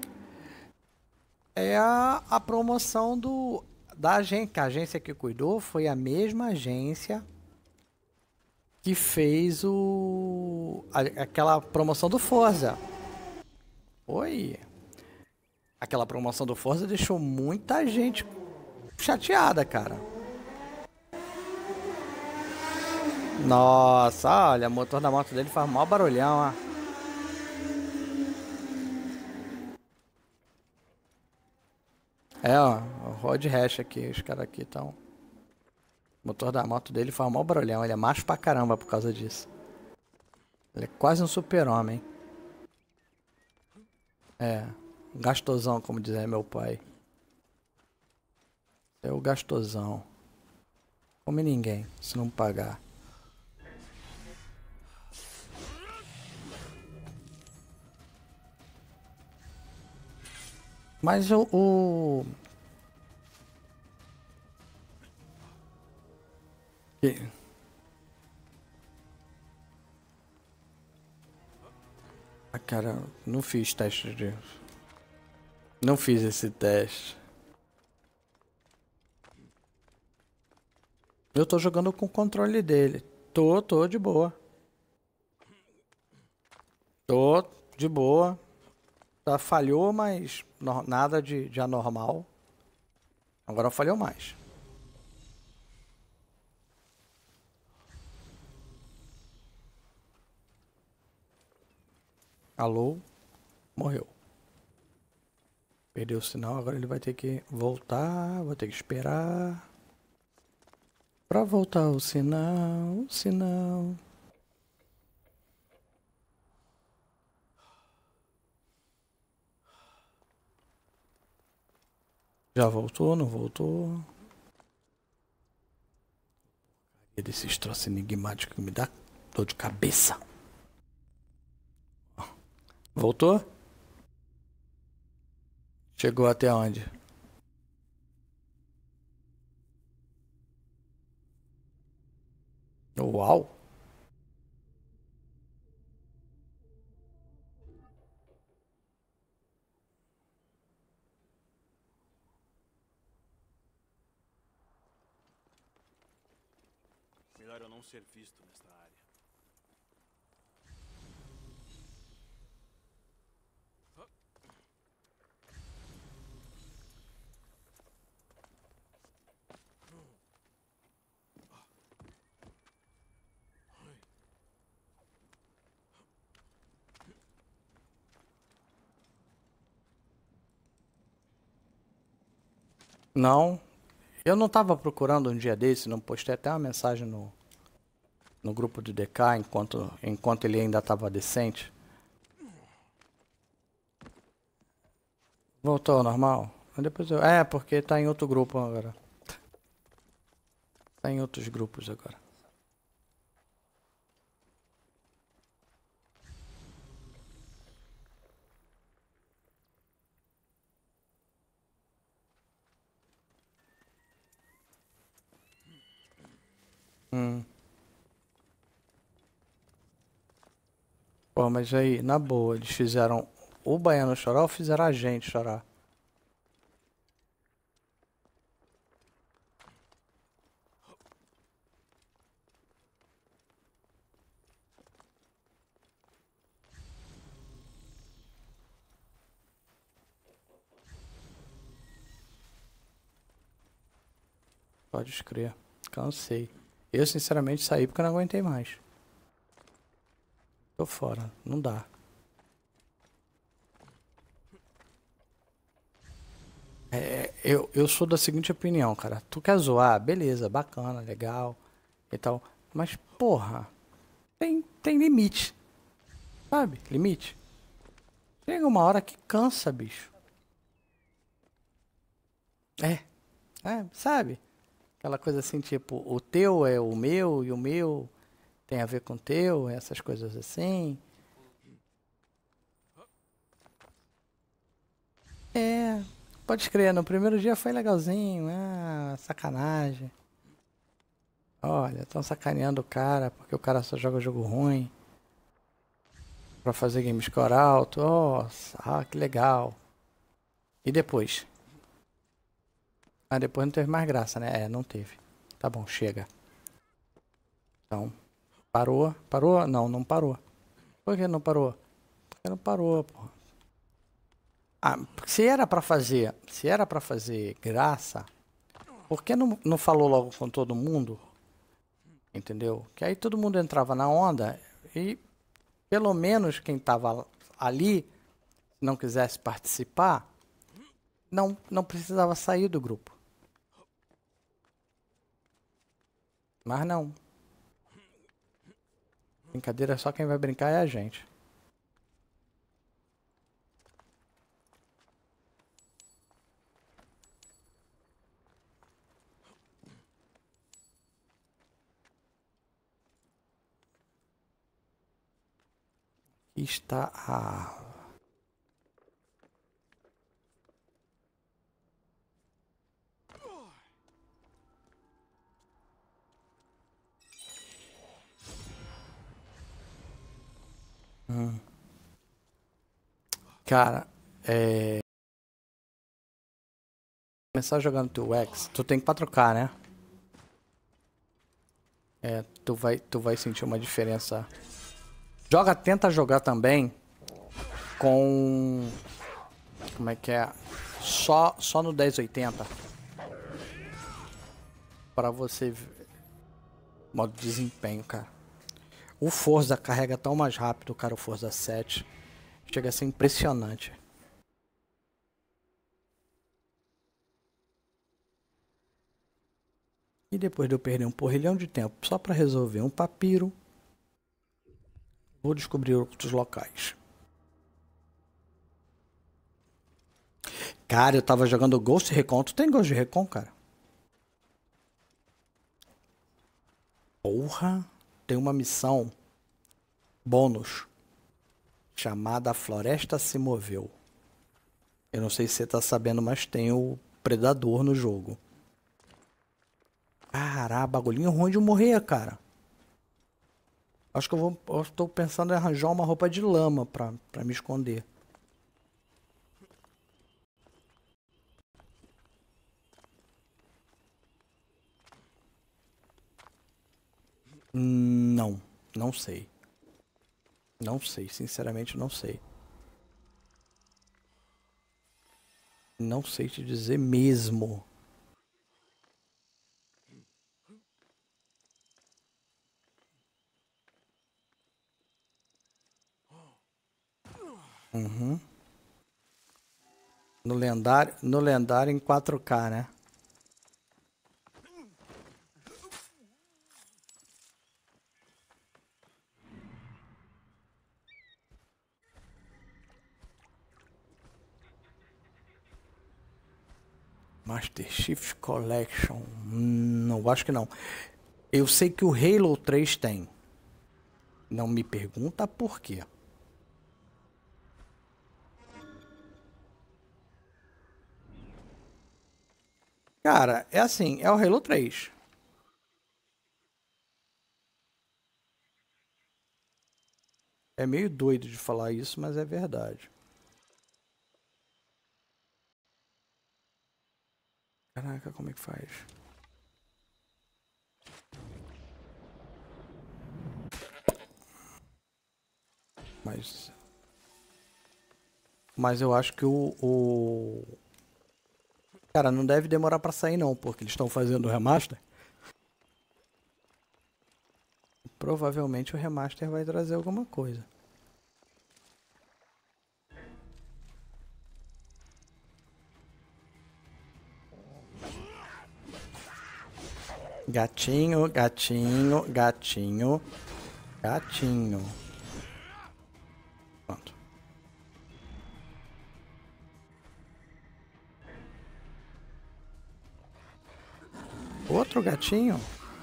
é a promoção da agência. Que a agência que cuidou foi a mesma agência que fez aquela promoção do Forza. Oi. Aquela promoção do Forza deixou muita gente chateada, cara. Nossa, olha, o motor da moto dele faz mó barulhão, ó. É, ó, o road rash aqui, os caras aqui estão... O motor da moto dele faz mó barulhão, ele é macho pra caramba por causa disso. Ele é quase um super-homem. É, um gastosão, como dizia meu pai. É o gastosão. Come ninguém, se não pagar. Mas Ah, cara, não fiz teste de... Não fiz esse teste. Eu tô jogando com o controle dele. Tô de boa. Tô de boa. Tá, falhou, mas nada de anormal. Agora falhou mais. Alô? Morreu. Perdeu o sinal, agora ele vai ter que voltar. Vou ter que esperar. Pra voltar o sinal, o sinal. Já voltou, não voltou? E desses troços enigmáticos que me dá dor de cabeça. Voltou? Chegou até onde? Uau! Melhor eu não ser visto nesta área. Não. Eu não tava procurando um dia desse, não postei até uma mensagem no grupo do DK enquanto ele ainda tava decente. Voltou ao normal? Depois porque tá em outro grupo agora. Tá em outros grupos agora. Hum. Pô, mas aí, na boa, eles fizeram o baiano chorar ou fizeram a gente chorar? Pode crer. Cansei. Eu, sinceramente, saí porque eu não aguentei mais. Tô fora. Não dá. Eu sou da seguinte opinião, cara. Tu quer zoar? Beleza, bacana, legal e tal. Mas, porra, tem limite. Sabe? Limite. Chega uma hora que cansa, bicho. É. Sabe? Aquela coisa assim, tipo, o teu é o meu e o meu tem a ver com o teu, essas coisas assim. É, pode crer, no primeiro dia foi legalzinho, sacanagem. Olha, estão sacaneando o cara porque o cara só joga jogo ruim pra fazer game score alto. Nossa, que legal. E depois? Ah, depois não teve mais graça, né? É, não teve. Tá bom, chega. Então, parou? Parou? Não, não parou. Por que não parou? Porque não parou, porra. Ah, se era pra fazer graça, por que não falou logo com todo mundo? Entendeu? Que aí todo mundo entrava na onda e pelo menos quem tava ali, não quisesse participar, não precisava sair do grupo. Mas não. Brincadeira, só quem vai brincar é a gente. Aqui está a... Cara, começar jogando teu X, tu tem que trocar, né? Tu vai sentir uma diferença. Tenta jogar também com... Como é que é? Só no 1080. Pra você ver. Modo desempenho, cara. O Forza carrega tão mais rápido, cara, o Forza 7. Chega a ser impressionante. E depois de eu perder um porrilhão de tempo só pra resolver um papiro, vou descobrir outros locais. Cara, eu tava jogando Ghost Recon. Tu tem Ghost Recon, cara? Porra, tem uma missão bônus chamada A Floresta Se Moveu. Eu não sei se você tá sabendo, mas tem o Predador no jogo. Caralho, bagulhinho ruim de morrer, cara. Acho que eu tô pensando em arranjar uma roupa de lama pra me esconder. Não, não sei. Não sei, sinceramente não sei. Não sei te dizer mesmo. Uhum. No lendário em 4K, né? Master Chief Collection. Não, acho que não. Eu sei que o Halo 3 tem. Não me pergunta por quê. Cara, é assim, é o Halo 3. É meio doido de falar isso, mas é verdade. Caraca, como é que faz? Mas eu acho que Cara, não deve demorar pra sair não, porque eles estão fazendo o remaster. Provavelmente o remaster vai trazer alguma coisa. Gatinho, gatinho, gatinho, gatinho. Pronto. Outro gatinho?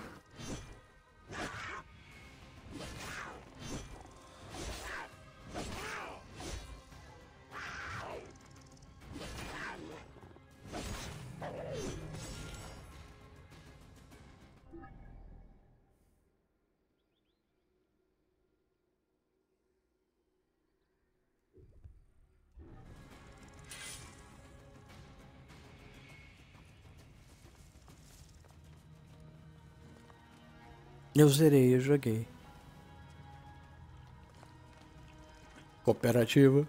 Eu zerei, eu joguei. Cooperativa.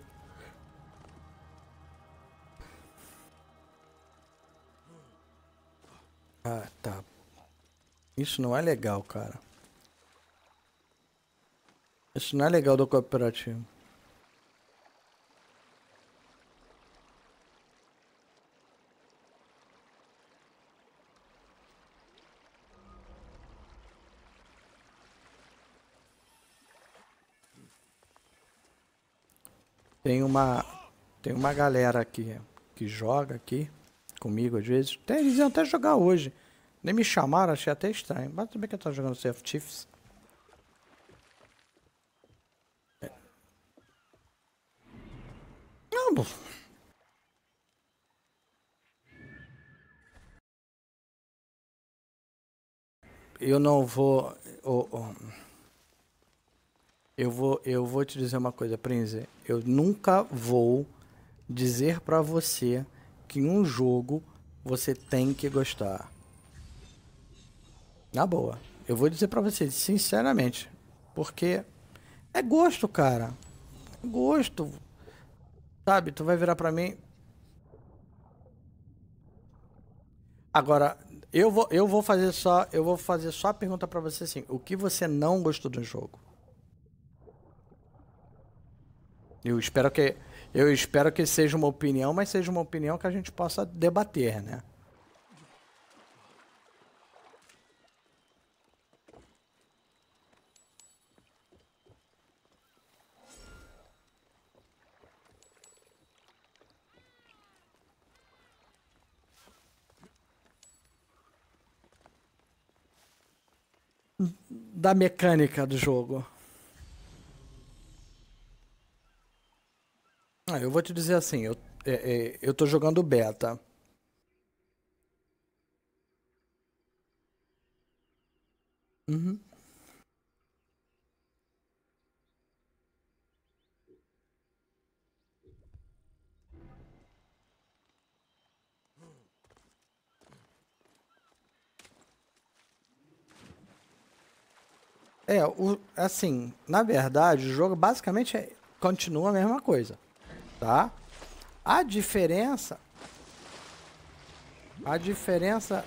Ah, tá. Isso não é legal, cara. Isso não é legal do cooperativo. Tem uma galera aqui que joga aqui comigo às vezes. Eles iam até jogar hoje. Nem me chamaram, achei até estranho. Mas também que eu tô jogando Sea of Thieves. Não, eu não vou. Eu vou te dizer uma coisa, Prinze. Eu nunca vou dizer pra você que em um jogo você tem que gostar. Na boa. Eu vou dizer pra você, sinceramente. Porque é gosto, cara. É gosto. Sabe, tu vai virar pra mim. Agora, eu vou fazer só a pergunta pra você assim, o que você não gostou do jogo? Eu espero que eu espero que seja uma opinião, mas seja uma opinião que a gente possa debater, né? Da mecânica do jogo. Ah, eu vou te dizer assim, eu tô jogando beta. Uhum. Assim, na verdade, o jogo basicamente continua a mesma coisa, tá? A diferença, a diferença,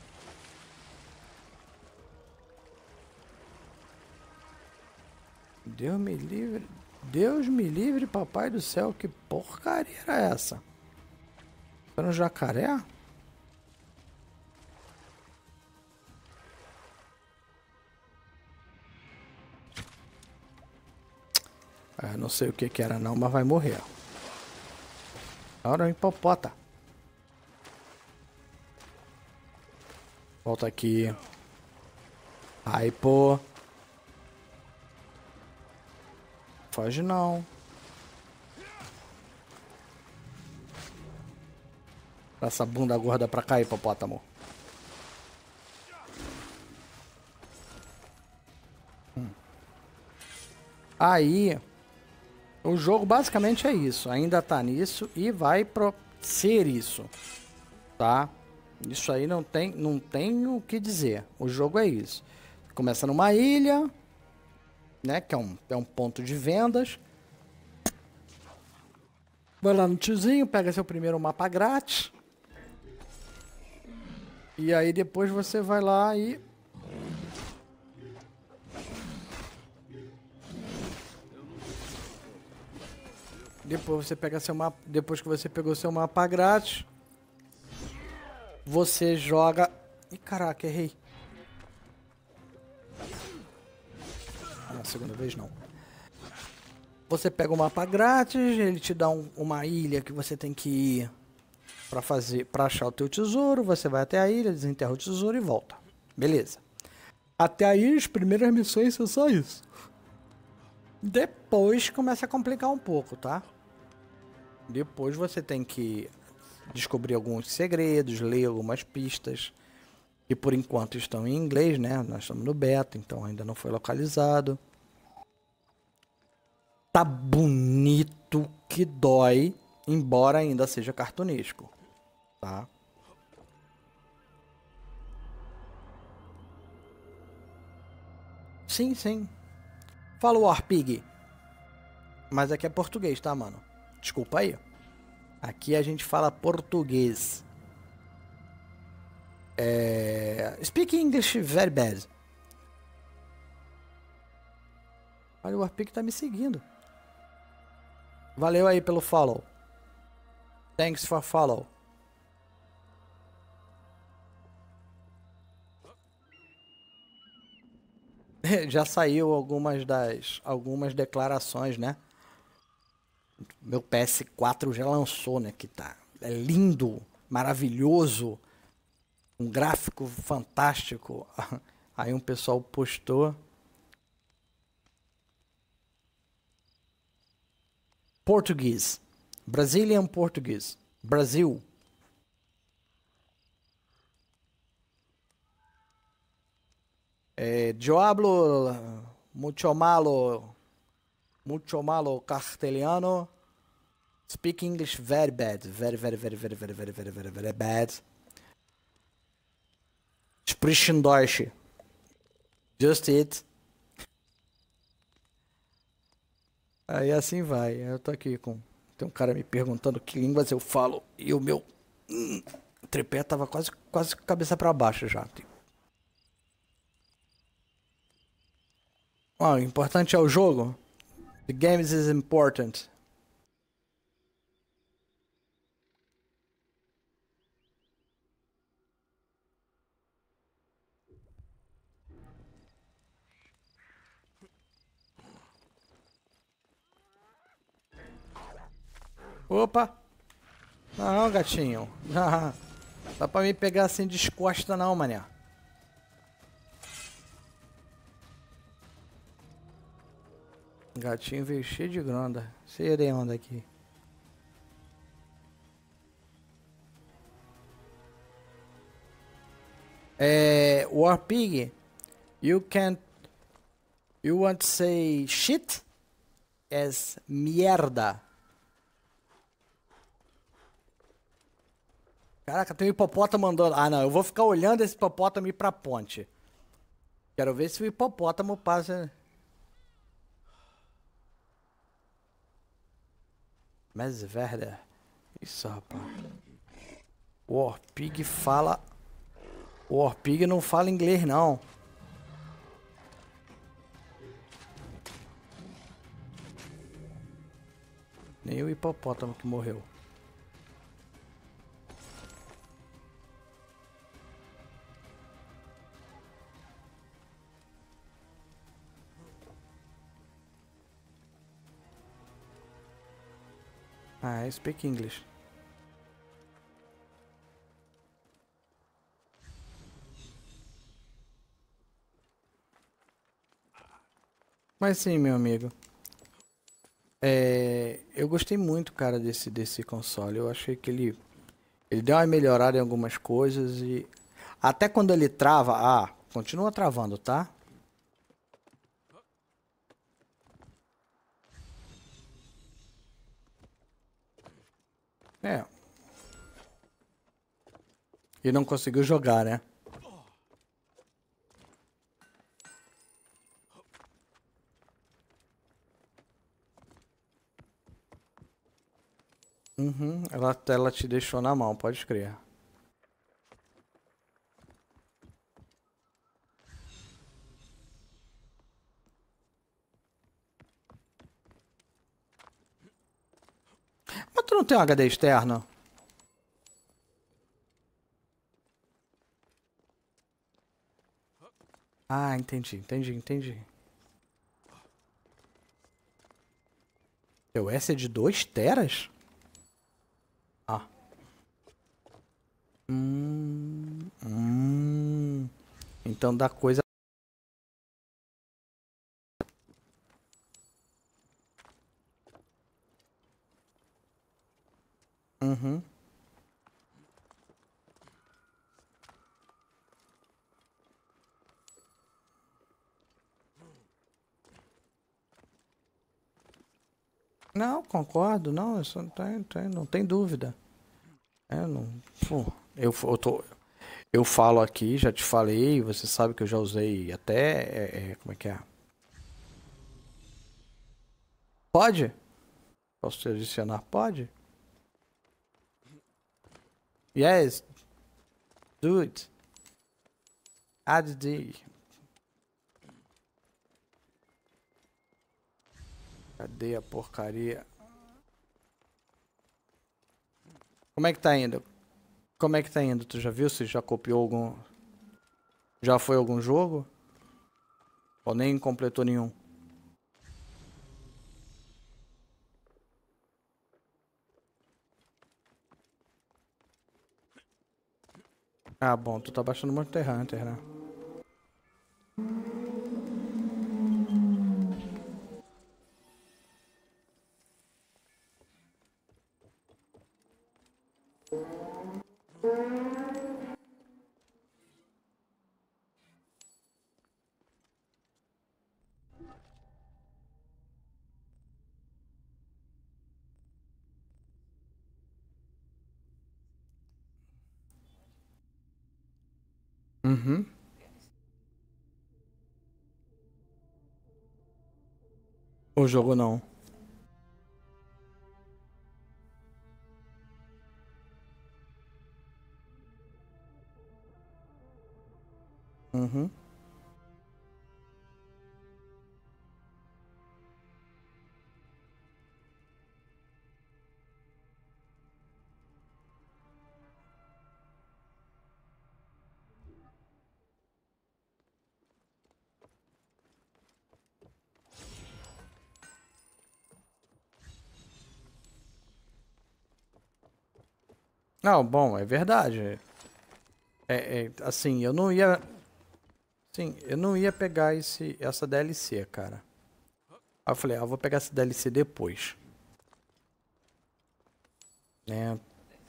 Deus me livre, papai do céu, que porcaria era essa? Era um jacaré? Ah, não sei o que que era não, mas vai morrer. Agora é um hipopótamo. Volta aqui. Aí, pô. Foge não. Essa bunda gorda pra cá, hipopótamo. Aí, O jogo basicamente é isso. Ainda tá nisso e vai pro ser isso. Tá? Isso aí não tem o que dizer. O jogo é isso. Começa numa ilha, né? Que é um ponto de vendas. Vai lá no tiozinho, pega seu primeiro mapa grátis. E aí depois você vai lá e... Depois você pega seu mapa... Depois que você pegou seu mapa grátis, você joga... Ih, caraca, errei. Não, segunda vez não. Você pega o mapa grátis, ele te dá uma ilha que você tem que ir para achar o teu tesouro. Você vai até a ilha, desenterra o tesouro e volta. Beleza. Até aí as primeiras missões são só isso. Depois começa a complicar um pouco, tá? Depois você tem que descobrir alguns segredos, ler algumas pistas. Que por enquanto estão em inglês, né? Nós estamos no beta, então ainda não foi localizado. Tá bonito que dói, embora ainda seja cartunesco, tá? Sim, sim. Fala o Warpig. Mas aqui é português, tá, mano? Desculpa aí. Aqui a gente fala português. Speak English very bad. Olha, o Warpig tá me seguindo. Valeu aí pelo follow. Thanks for follow. Já saiu algumas declarações, né? Meu PS4 já lançou, né? Que tá é lindo, maravilhoso, um gráfico fantástico. Aí um pessoal postou. Português. Brazilian Português. Brasil. Yo hablo mucho malo castelhano. Speak English very bad. Very bad. Sprechen Deutsch. Just it. Aí assim vai. Eu tô aqui com... Tem um cara me perguntando que línguas eu falo. E o meu tripé tava quase cabeça pra baixo já. O importante é o jogo. The games is important. Opa! Não, gatinho. Dá pra me pegar assim descosta não, mané. Gatinho veio cheio de granda. Sei de onde aqui. Warpig, you want to say shit as merda. Caraca, tem um hipopótamo andando. Ah, não, eu vou ficar olhando esse hipopótamo ir pra ponte. Quero ver se o hipopótamo passa. Mas verda. Isso, rapaz. O Warpig fala... O Warpig não fala inglês, não. Nem o hipopótamo que morreu. I speak English. Mas sim, meu amigo. Eu gostei muito, cara, desse console. Eu achei que ele deu uma melhorada em algumas coisas e... Até quando ele trava... continua travando, tá? É. E não conseguiu jogar, né? Uhum, ela te deixou na mão, pode crer. Mas tu não tem um HD externo? Ah, entendi. Teu S é de 2 teras? Ah. Então dá coisa. Uhum. Não, concordo, não, isso não tem dúvida. É, não, pô, eu falo aqui, já te falei, você sabe que eu já usei até, como é que é? Pode? Posso te adicionar? Pode? Yes, do it. Add the. Cadê a porcaria? Como é que tá indo? Como é que tá indo? Tu já viu se já copiou algum... Já foi algum jogo? Ou nem completou nenhum? Ah, bom, tu tá baixando Monster Hunter, né? Uhum. O jogo não. Uhum. Não, bom, é verdade. Assim, eu não ia... Sim, eu não ia pegar essa DLC, cara. Aí eu falei, ah, eu vou pegar essa DLC depois. Né?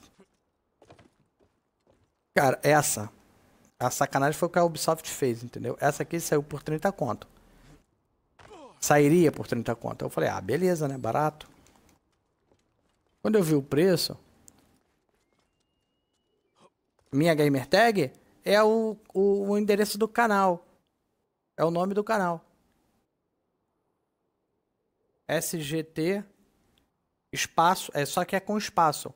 Cara, a sacanagem foi o que a Ubisoft fez, entendeu? Essa aqui saiu por 30 conto. Sairia por 30 conto. Eu falei, ah, beleza, né? Barato. Quando eu vi o preço, minha gamer tag é o endereço do canal. É o nome do canal. SGT espaço, só que é com espaço.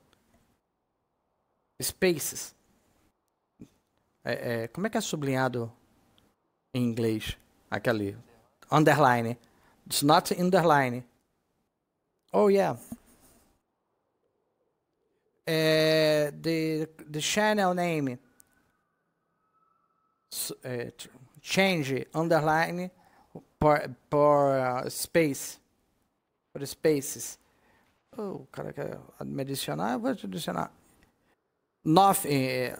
Spaces. Como é que é sublinhado em inglês? Aquele underline. It's not underline. Oh yeah. The channel name. Change underline por space. Por spaces. O cara quer me adicionar, eu vou te adicionar. Nothing.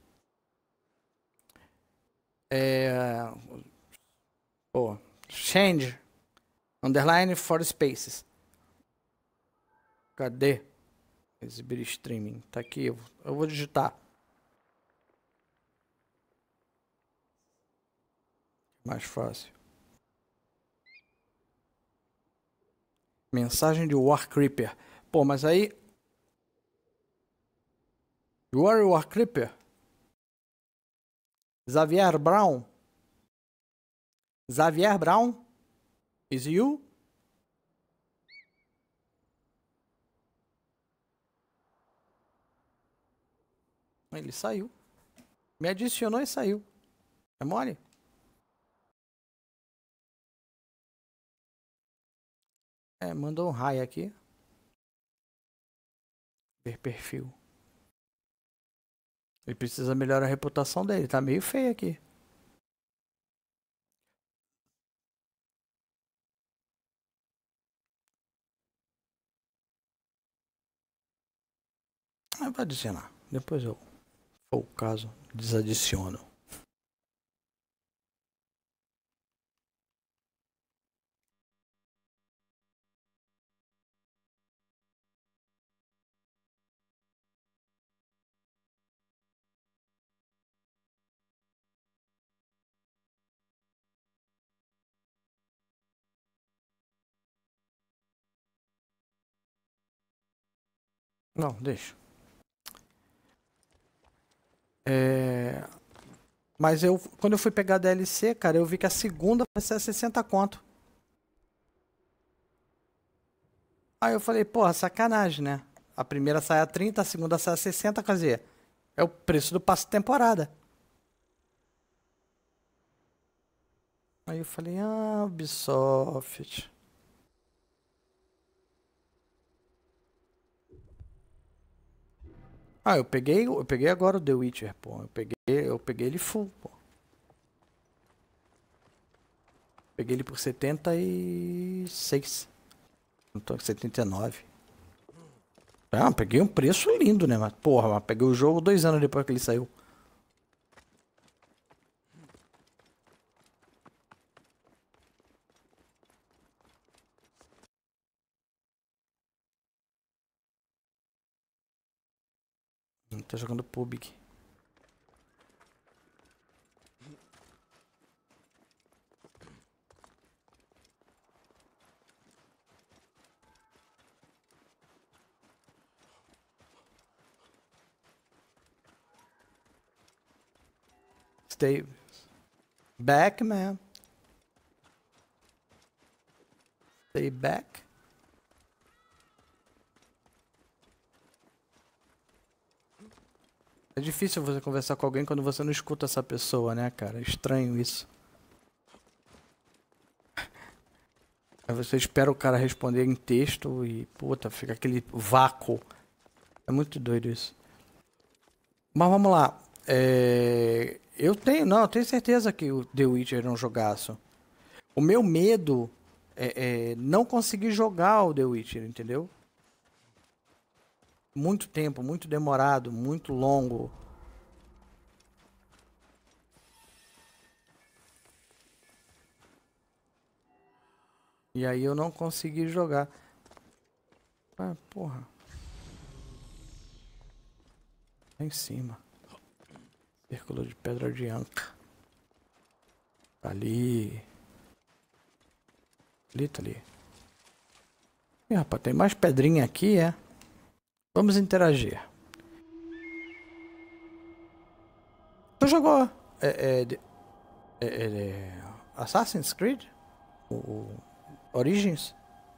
Change underline for spaces. Cadê? Exibir streaming. Tá aqui. Eu vou digitar. Mais fácil. Mensagem de War Creeper. Pô, mas aí... Warrior Creeper. Xavier Brown. Xavier Brown? Is you? Ele saiu. Me adicionou e saiu. É mole? É, mandou um raio aqui. Ver perfil. Ele precisa melhorar a reputação dele. Tá meio feio aqui. Ah, vai adicionar. Depois eu, se for o caso, desadiciono. Não, deixa. Mas quando eu fui pegar a DLC, cara, eu vi que a segunda vai ser 60 conto. Aí eu falei, porra, sacanagem, né? A primeira sai a 30, a segunda sai a 60, quer dizer, é o preço do passe de temporada. Aí eu falei, ah, Ubisoft. Ah, eu peguei agora o The Witcher, pô. Eu peguei ele full, pô. Peguei ele por 76. Não tô com 79. Ah, peguei um preço lindo, né? Mas, porra, mas peguei o jogo 2 anos depois que ele saiu. Tá jogando PUBG. Stay back, man. Stay back. É difícil você conversar com alguém quando você não escuta essa pessoa, né, cara? É estranho isso. Aí você espera o cara responder em texto e, puta, fica aquele vácuo. É muito doido isso. Mas vamos lá. Eu tenho certeza que o The Witcher é um jogaço. O meu medo é não conseguir jogar o The Witcher, entendeu? Muito tempo, muito demorado, muito longo. E aí eu não consegui jogar. Ah, porra. Lá em cima. Círculo de pedra de anca. Ali. Ali, tá ali. Ih, rapaz, tem mais pedrinha aqui, é? Vamos interagir. Tu jogou Assassin's Creed? O Origins?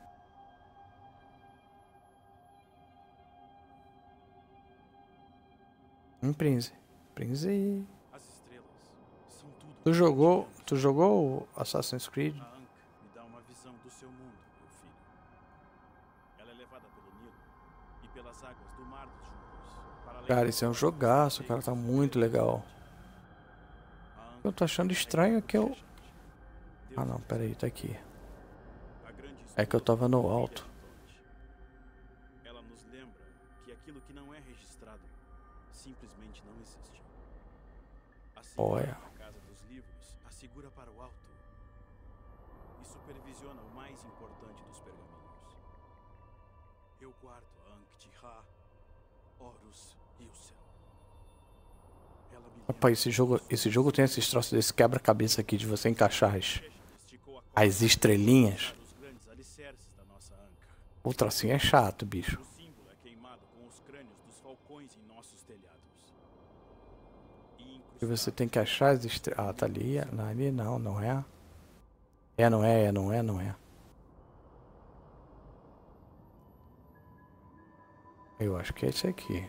Prince. Prince. As estrelas são tudo. Tu jogou o Assassin's Creed? A Ankh me dá uma visão do seu mundo, meu filho. Ela é levada pelo Nilo e pelas águas do Mar dos Juncos. Para além Cara, do esse é um mar, jogaço, cara, tá muito legal. a Ankh Eu tô achando estranho que eu... Deus Ah não, peraí, tá aqui. a grande É que eu tava no alto. Ela nos lembra que aquilo que não é registrado simplesmente não existe. Assim, Olha. a Casa dos Livros a segura para o alto e supervisiona o mais importante dos pergaminhos. Eu guardo a Ankh-Ra, Horus e o céu. Ela me lembra Rapaz, esse jogo tem esses troços desse quebra-cabeça aqui de você encaixar esticou a corda as estrelinhas. dos grandes alicerces da nossa Ankh. O trocinho é chato, bicho. O símbolo é queimado com os crânios dos falcões em nossos telhados. E você tem que achar as estrelas. Ah, tá ali. Ali não, não é. É, não é, não é, não é. Eu acho que é esse aqui.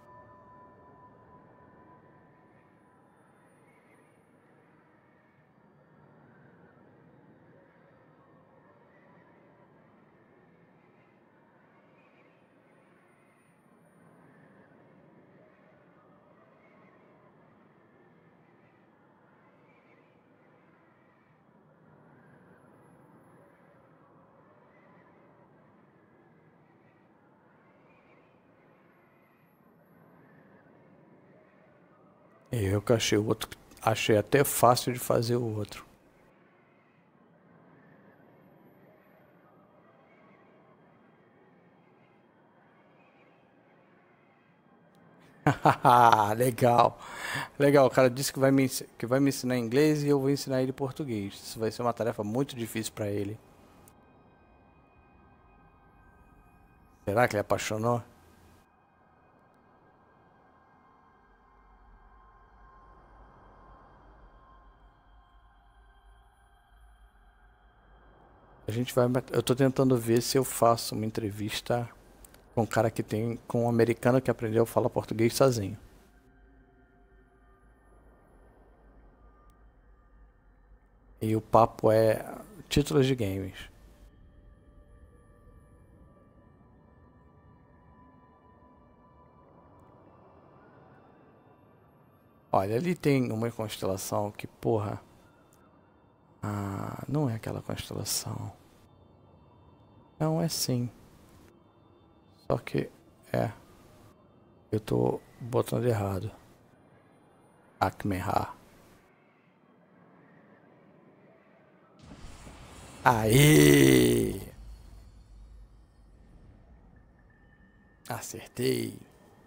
Eu que achei o outro. Achei até fácil de fazer o outro. Legal. Legal, o cara disse que que vai me ensinar inglês e eu vou ensinar ele português. Isso vai ser uma tarefa muito difícil para ele. Será que ele apaixonou? A gente vai. Eu tô tentando ver se eu faço uma entrevista com um cara que tem. Com um americano que aprendeu a falar português sozinho. E o papo é títulos de games. Olha, ali tem uma constelação que, porra. Ah, não é aquela constelação. Não, é sim. Só que. É. Eu tô botando errado. Akmenha. Aê! Acertei.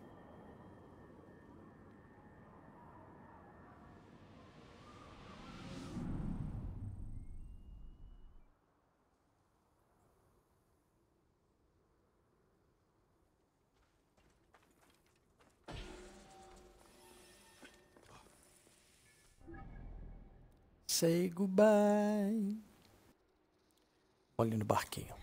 Say goodbye. Vou ali no barquinho.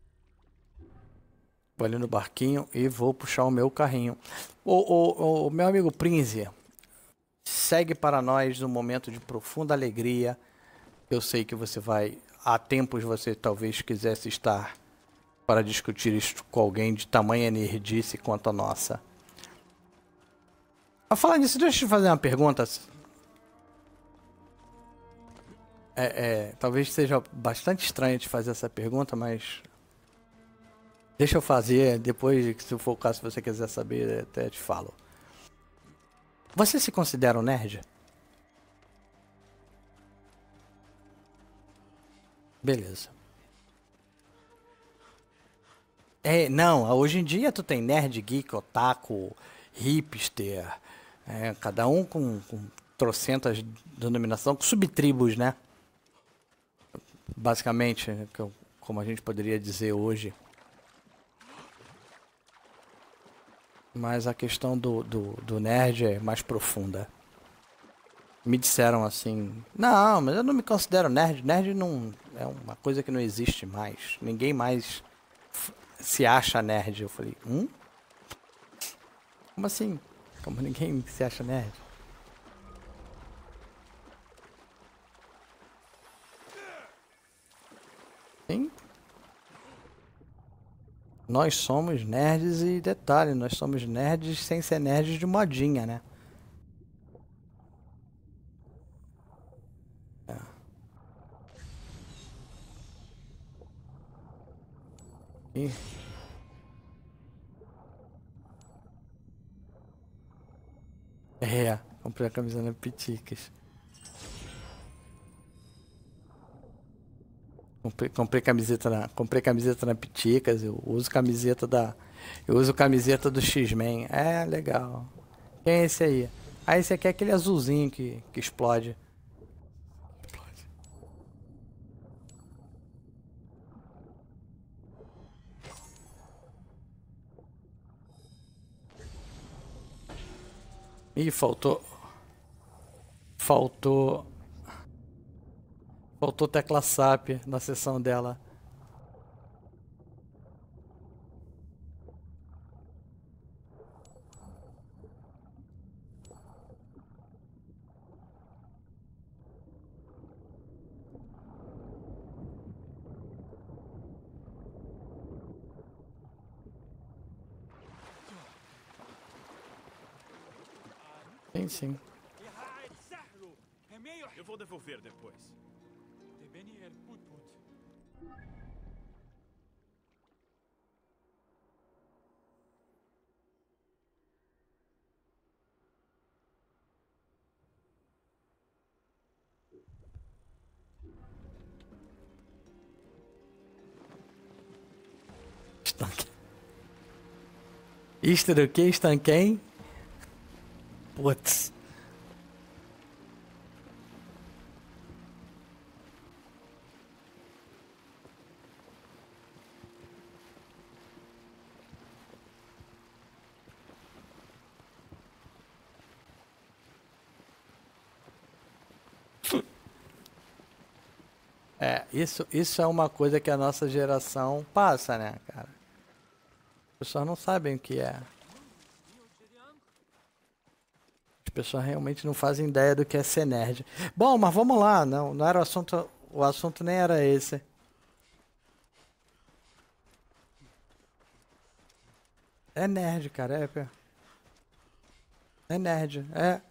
Vou ali no barquinho e vou puxar o meu carrinho. O meu amigo Prinze, segue para nós um momento de profunda alegria. Eu sei que você vai... Há tempos você talvez quisesse estar para discutir isto com alguém de tamanha nerdice quanto a nossa. A falar nisso, deixa eu te fazer uma pergunta. Talvez seja bastante estranho te fazer essa pergunta, mas deixa eu fazer, depois, se for o caso, se você quiser saber, até te falo. Você se considera um nerd? Beleza. Não, hoje em dia tu tem nerd, geek, otaku, hipster, cada um com trocentas denominações, com subtribos, né? Basicamente, como a gente poderia dizer hoje. Mas a questão do nerd é mais profunda. Me disseram assim, não, mas eu não me considero nerd. Nerd não é uma coisa que não existe mais. Ninguém mais se acha nerd. Eu falei, Como assim? Como ninguém se acha nerd? Sim. Nós somos nerds e detalhe, nós somos nerds sem ser nerds de modinha, né? E... comprei a camisa na Piticas. Comprei camiseta na Piticas, eu uso camiseta do X-Men. É, legal. Quem é esse aí? Ah, esse aqui é aquele azulzinho que explode. Ih, faltou. Faltou. Faltou tecla SAP na sessão dela. Sim, sim. Eu vou devolver depois. Estanque. Isto do que? Estanquei? Putz. É, isso é uma coisa que a nossa geração passa, né, cara? As pessoas não sabem o que é. As pessoas realmente não fazem ideia do que é ser nerd. Bom, mas vamos lá, não era o assunto nem era esse. É nerd, cara, é nerd,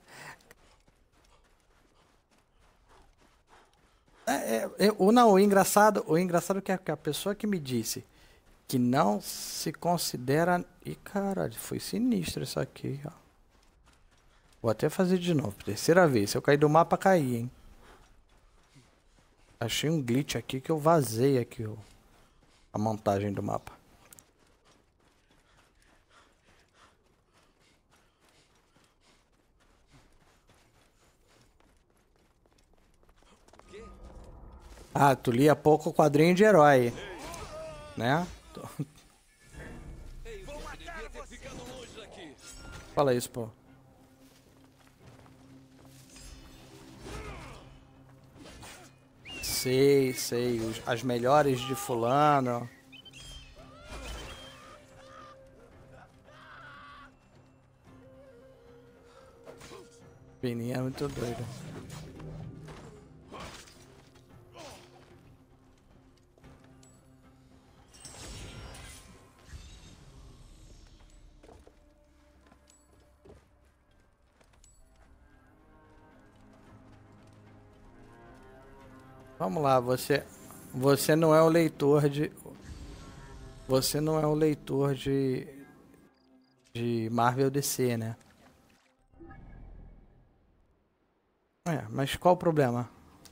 não, o engraçado é que a pessoa que me disse que não se considera. Ih, caralho, foi sinistro isso aqui, ó. Vou até fazer de novo, terceira vez. Se eu cair do mapa, caí, hein. Achei um glitch aqui que eu vazei aqui a montagem do mapa. Ah, tu lia pouco o quadrinho de herói, né? Fala isso, pô. Sei, as melhores de fulano. Peninha é muito doido. Vamos lá, você não é o leitor de você não é o leitor de Marvel DC, né? É, mas qual o problema?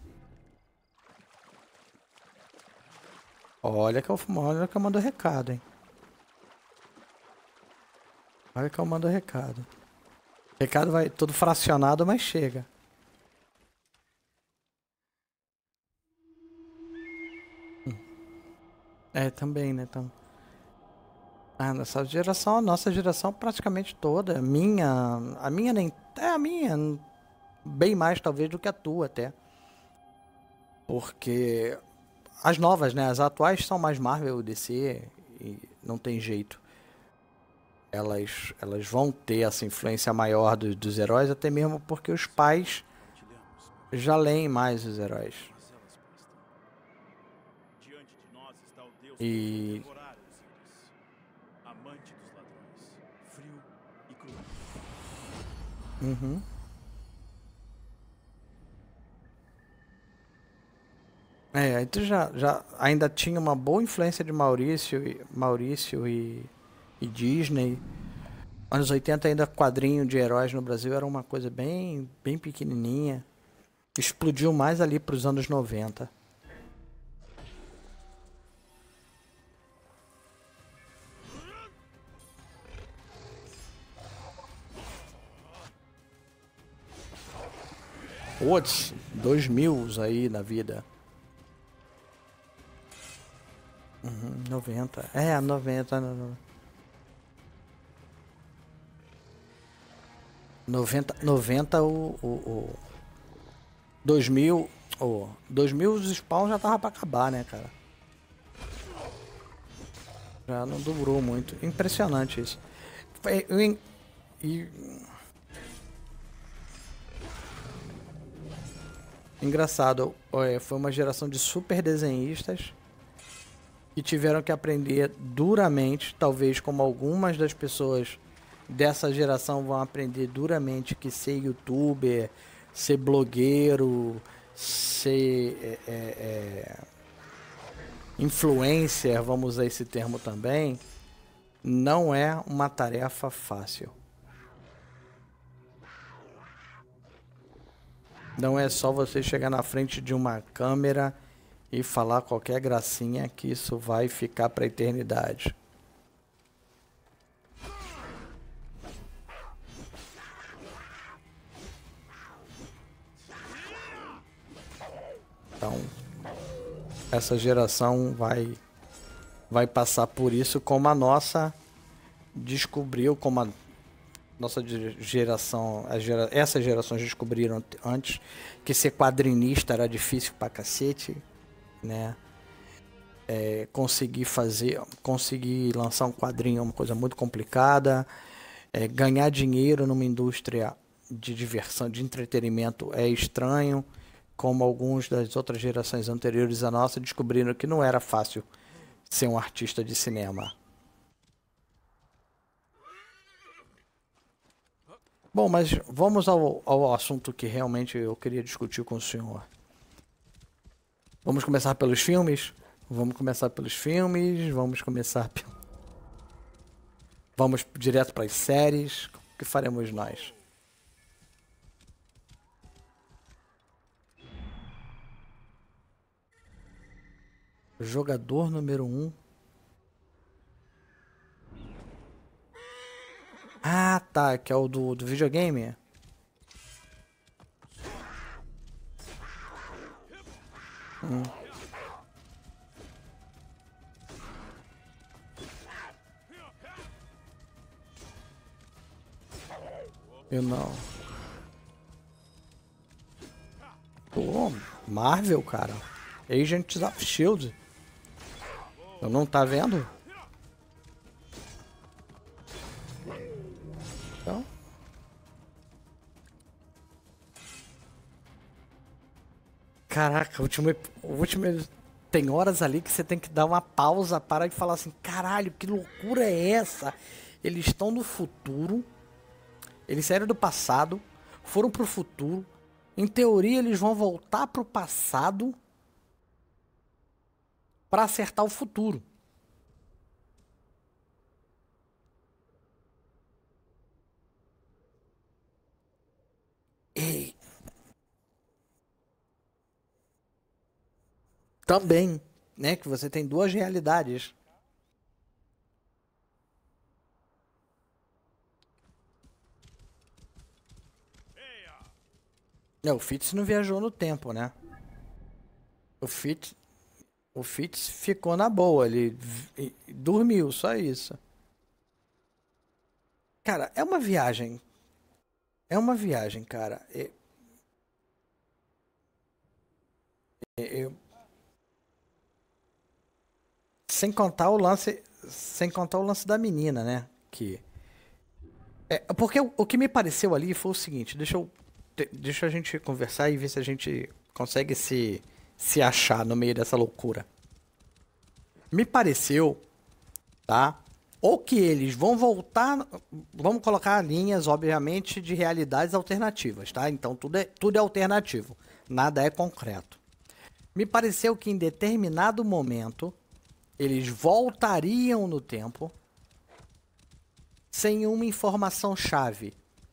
Olha que eu mando recado, hein? Olha que eu mando recado. Recado vai todo fracionado, mas chega. É, também, né? Então, nessa geração, a nossa geração praticamente toda. A minha nem. É a minha. Bem mais talvez do que a tua até. Porque as novas, né? As atuais são mais Marvel DC e não tem jeito. Elas vão ter essa influência maior dos heróis, até mesmo porque os pais já leem mais os heróis. Diante de nós está o Deus E que devorar os íris, amante dos ladrões, frio e cruel. uhum. Aí tu já ainda tinha uma boa influência de Maurício e Disney. Anos 80 ainda quadrinho de heróis no Brasil era uma coisa bem pequenininha. Explodiu mais ali para os anos 90. Putz, 2000 aí na vida. 90. 90 o 2000, 2000 os spawn já tava pra acabar, né, cara? Já não durou muito. Impressionante isso. Engraçado, foi uma geração de super desenhistas que tiveram que aprender duramente, talvez como algumas das pessoas dessa geração vão aprender duramente que ser youtuber, ser blogueiro, ser influencer, vamos usar esse termo também, não é uma tarefa fácil. Não é só você chegar na frente de uma câmera e falar qualquer gracinha que isso vai ficar para a eternidade. Então, essa geração vai passar por isso, como a nossa descobriu, como a nossa geração, essas gerações descobriram antes que ser quadrinista era difícil pra cacete, né? Conseguir lançar um quadrinho é uma coisa muito complicada. Ganhar dinheiro numa indústria de diversão, de entretenimento é estranho, como alguns das outras gerações anteriores à nossa descobriram que não era fácil ser um artista de cinema. Bom, mas vamos ao assunto que realmente eu queria discutir com o senhor. Vamos começar pelos filmes? Vamos começar Vamos direto para as séries? O que faremos nós? Jogador número 1. Ah, tá, que é o do videogame. Eu não. Pô, Marvel, cara. Agents of Shield. Eu não tá vendo? Então. Caraca, o último tem horas ali que você tem que dar uma pausa, parar e falar assim, caralho, que loucura é essa? Eles estão no futuro, eles saíram do passado, foram pro futuro, em teoria eles vão voltar pro passado para acertar o futuro. E também, né, que você tem duas realidades. O Fitz não viajou no tempo, né? O Fitz ficou na boa, ele dormiu, só isso. Cara, é uma viagem. É uma viagem, cara. Eu- sem contar o lance da menina, né? Porque o que me pareceu ali foi o seguinte, deixa a gente conversar e ver se a gente consegue se achar no meio dessa loucura. Me pareceu, tá? Ou que eles vão voltar, vamos colocar linhas, obviamente, de realidades alternativas, tá? Então tudo é alternativo, nada é concreto. Me pareceu que em determinado momento eles voltariam no tempo sem uma informação chave.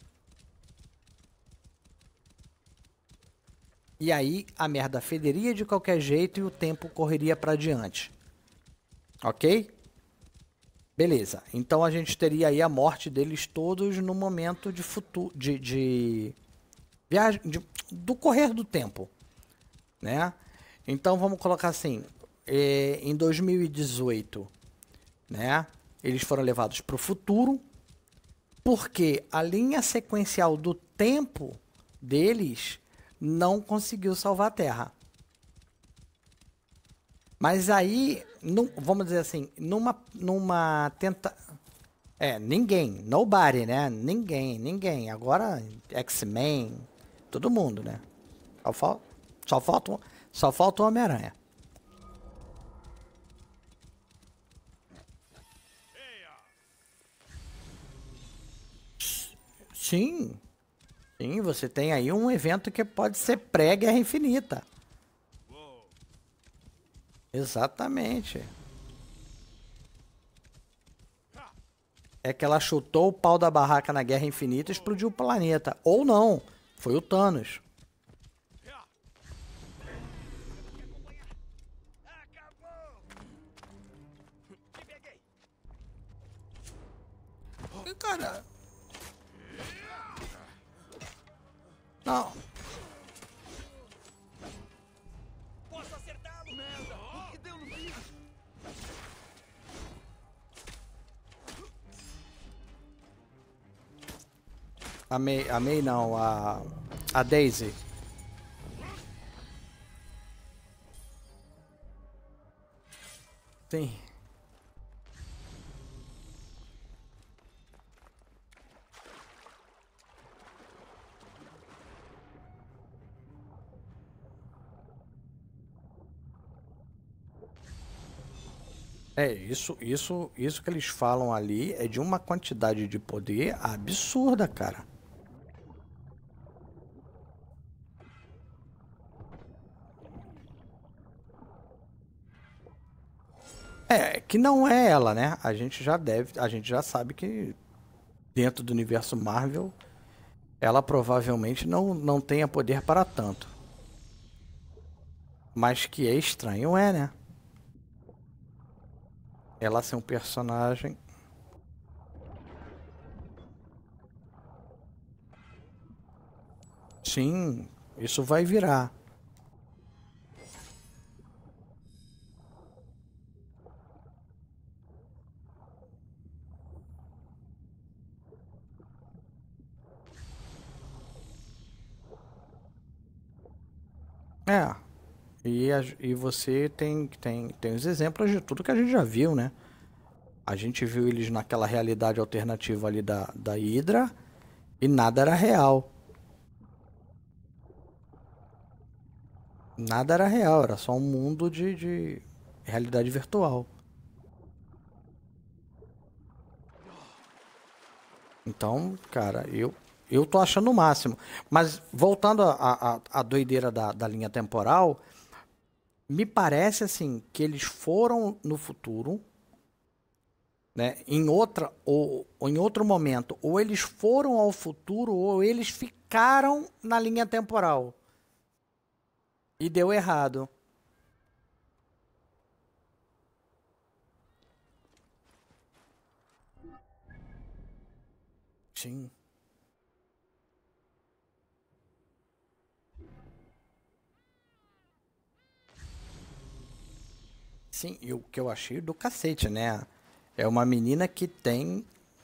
E aí a merda federia de qualquer jeito e o tempo correria para diante. Ok? Beleza. Então a gente teria aí a morte deles todos no momento de futuro de viagem do correr do tempo, né? Então vamos colocar assim, em 2018, né? Eles foram levados para o futuro porque a linha sequencial do tempo deles não conseguiu salvar a Terra. Mas aí, vamos dizer assim, numa tenta... ninguém, nobody, né? Ninguém. Agora, X-Men, todo mundo, né? Só falta o Homem-Aranha. Sim, você tem aí um evento que pode ser pré-Guerra Infinita. Exatamente. É que ela chutou o pau da barraca na Guerra Infinita e explodiu o planeta. Ou não, foi o Thanos. Cara... Não. Posso acertá-lo? Merda! O que deu no bicho? A May não, a Daisy. Sim. Isso que eles falam ali é de uma quantidade de poder absurda, cara. Que não é ela, né? A gente já sabe que dentro do universo Marvel, ela provavelmente não tenha poder para tanto. Mas que é estranho, né? Ela ser um personagem... Sim, isso vai virar. E você tem os exemplos de tudo que a gente já viu, né? A gente viu eles naquela realidade alternativa ali da Hydra e nada era real. Nada era real, era só um mundo de realidade virtual. Então, cara, eu tô achando o máximo. Mas voltando à doideira da linha temporal, me parece assim que eles foram no futuro, né? Ou em outro momento, ou eles foram ao futuro, ou eles ficaram na linha temporal. E deu errado. Sim. Sim, e o que eu achei do cacete, né? É uma menina que tem...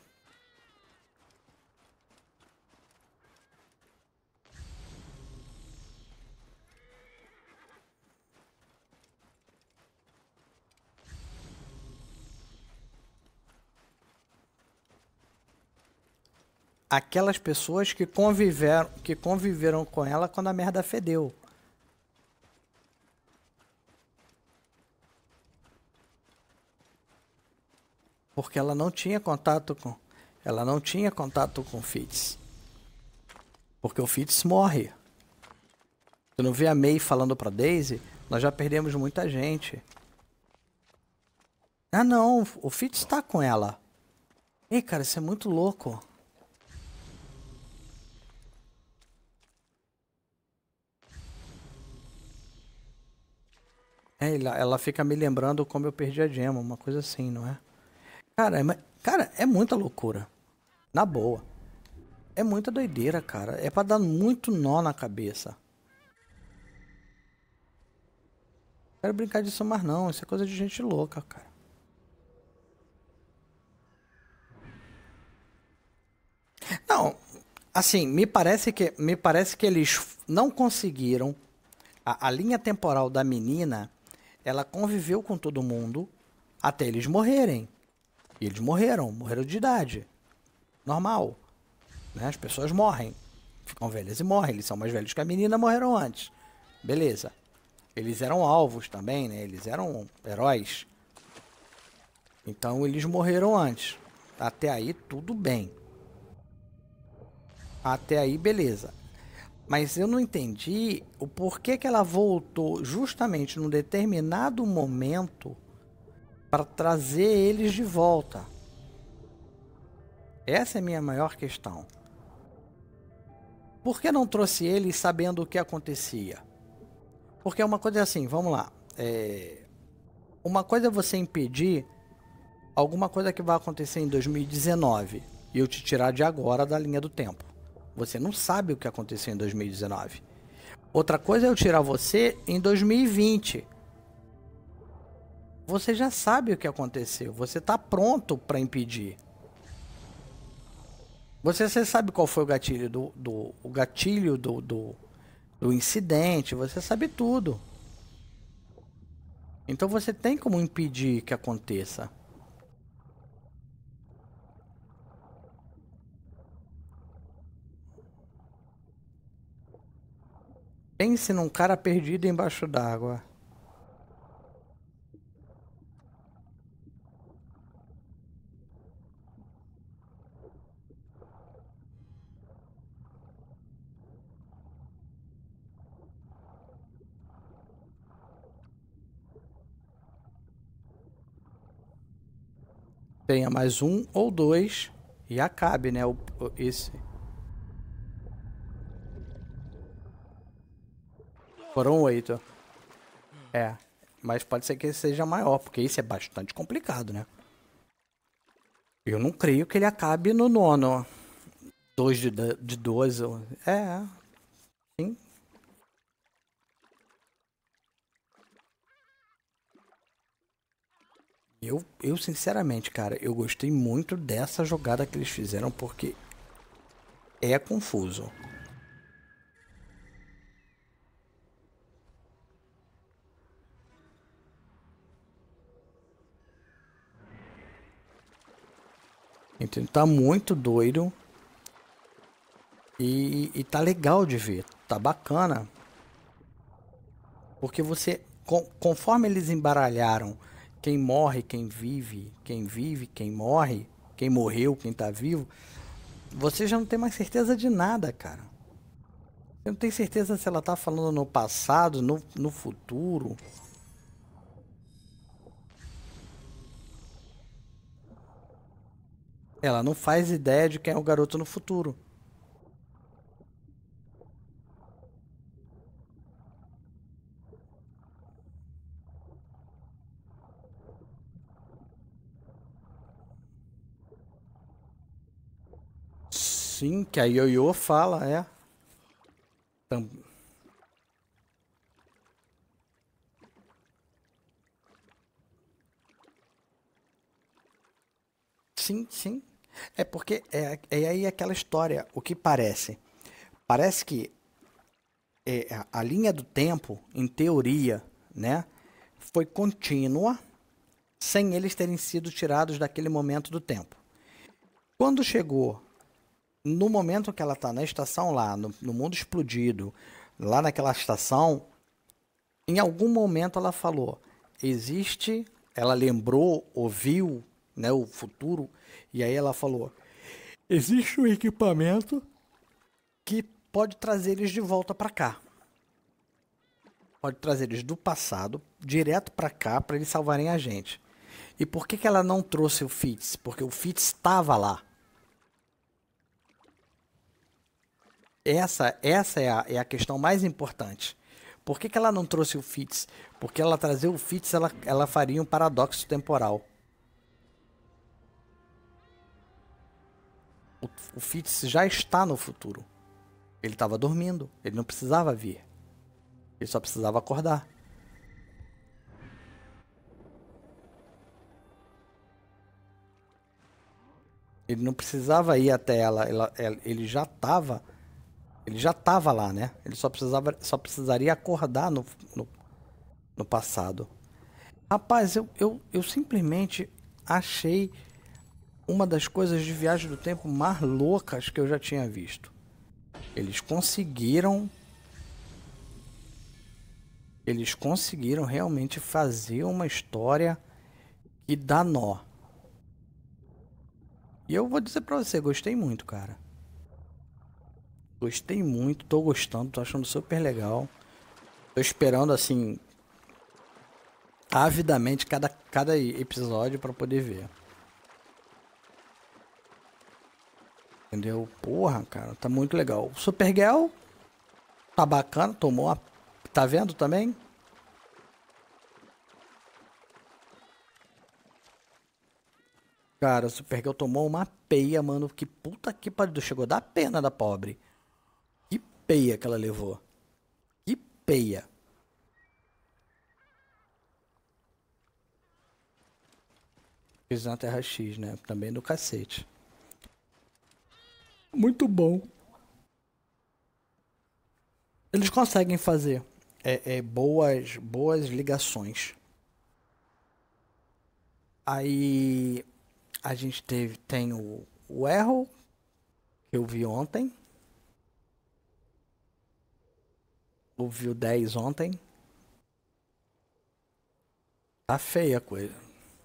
Aquelas pessoas que conviveram com ela quando a merda fedeu. Porque ela não tinha contato com o Fitz. Porque o Fitz morre. Você não vê a May falando pra Daisy? Nós já perdemos muita gente. Ah não, o Fitz tá com ela. Ei, cara, isso é muito louco. Ela fica me lembrando como eu perdi a Gemma, uma coisa assim, não é? Cara, é muita loucura. Na boa. É muita doideira, cara. É pra dar muito nó na cabeça. Não quero brincar disso mais não. Isso é coisa de gente louca, cara. Não, assim, me parece que eles não conseguiram. A linha temporal da menina, ela conviveu com todo mundo até eles morrerem. E eles morreram de idade. Normal. Né? As pessoas morrem. Ficam velhas e morrem. Eles são mais velhos que a menina, morreram antes. Beleza. Eles eram alvos também, né? Eles eram heróis. Então eles morreram antes. Até aí tudo bem. Até aí beleza. Mas eu não entendi o porquê que ela voltou justamente num determinado momento para trazer eles de volta. Essa é a minha maior questão. Por que não trouxe eles sabendo o que acontecia? Porque uma coisa é assim, vamos lá. Uma coisa é você impedir alguma coisa que vai acontecer em 2019 e eu te tirar de agora da linha do tempo. Você não sabe o que aconteceu em 2019. Outra coisa é eu tirar você em 2020. Você já sabe o que aconteceu. Você está pronto para impedir. Você sabe qual foi o gatilho do incidente. Você sabe tudo. Então você tem como impedir que aconteça. Pense num cara perdido embaixo d'água. Tenha mais um ou dois e acabe, né? Esse. Foram 8. Mas pode ser que esse seja maior, porque esse é bastante complicado, né? Eu não creio que ele acabe no 9º. 2 de 12. Sim. Eu sinceramente, cara, eu gostei muito dessa jogada que eles fizeram, porque é confuso. Então tá muito doido. E tá legal de ver. Tá bacana. Porque você, conforme eles embaralharam quem morre, quem vive, quem morre, quem morreu, quem tá vivo, você já não tem mais certeza de nada, cara. Você não tem certeza se ela tá falando no passado, no futuro. Ela não faz ideia de quem é o garoto no futuro. Sim, que a Yoyo fala, Sim, sim. É porque é aí aquela história, o que parece. Parece que a linha do tempo, em teoria, né, foi contínua, sem eles terem sido tirados daquele momento do tempo. Quando chegou no momento que ela está na estação lá, no mundo explodido, lá naquela estação, em algum momento ela falou, ela lembrou, ouviu, né, o futuro, e aí ela falou, existe um equipamento que pode trazer eles de volta para cá. Pode trazer eles do passado, direto para cá, para eles salvarem a gente. E por que ela não trouxe o Fitz? Porque o Fitz estava lá. Essa é a questão mais importante. Por que ela não trouxe o Fitz? Porque ela trazer o Fitz, ela faria um paradoxo temporal. O Fitz já está no futuro. Ele estava dormindo. Ele não precisava vir. Ele só precisava acordar. Ele não precisava ir até ela. Ele já estava Ele já tava lá, né? Ele só precisaria acordar no passado. Rapaz, eu simplesmente achei uma das coisas de viagem do tempo mais loucas que eu já tinha visto. Eles conseguiram realmente fazer uma história que dá nó. E eu vou dizer pra você, gostei muito, cara. Gostei muito, tô gostando, tô achando super legal. Tô esperando, assim, avidamente cada episódio pra poder ver. Entendeu? Porra, cara, tá muito legal. O Supergirl tá bacana, tomou a... Tá vendo também? Cara, o Supergirl tomou uma peia, mano. Que puta que pariu. Chegou a dar pena da pobre. Que peia que ela levou. Que peia. Fiz na Terra X, né? Também do cacete. Muito bom. Eles conseguem fazer boas ligações. Aí a gente tem o Arrow, que eu vi ontem. Eu vi o 10 ontem. Tá feia a coisa.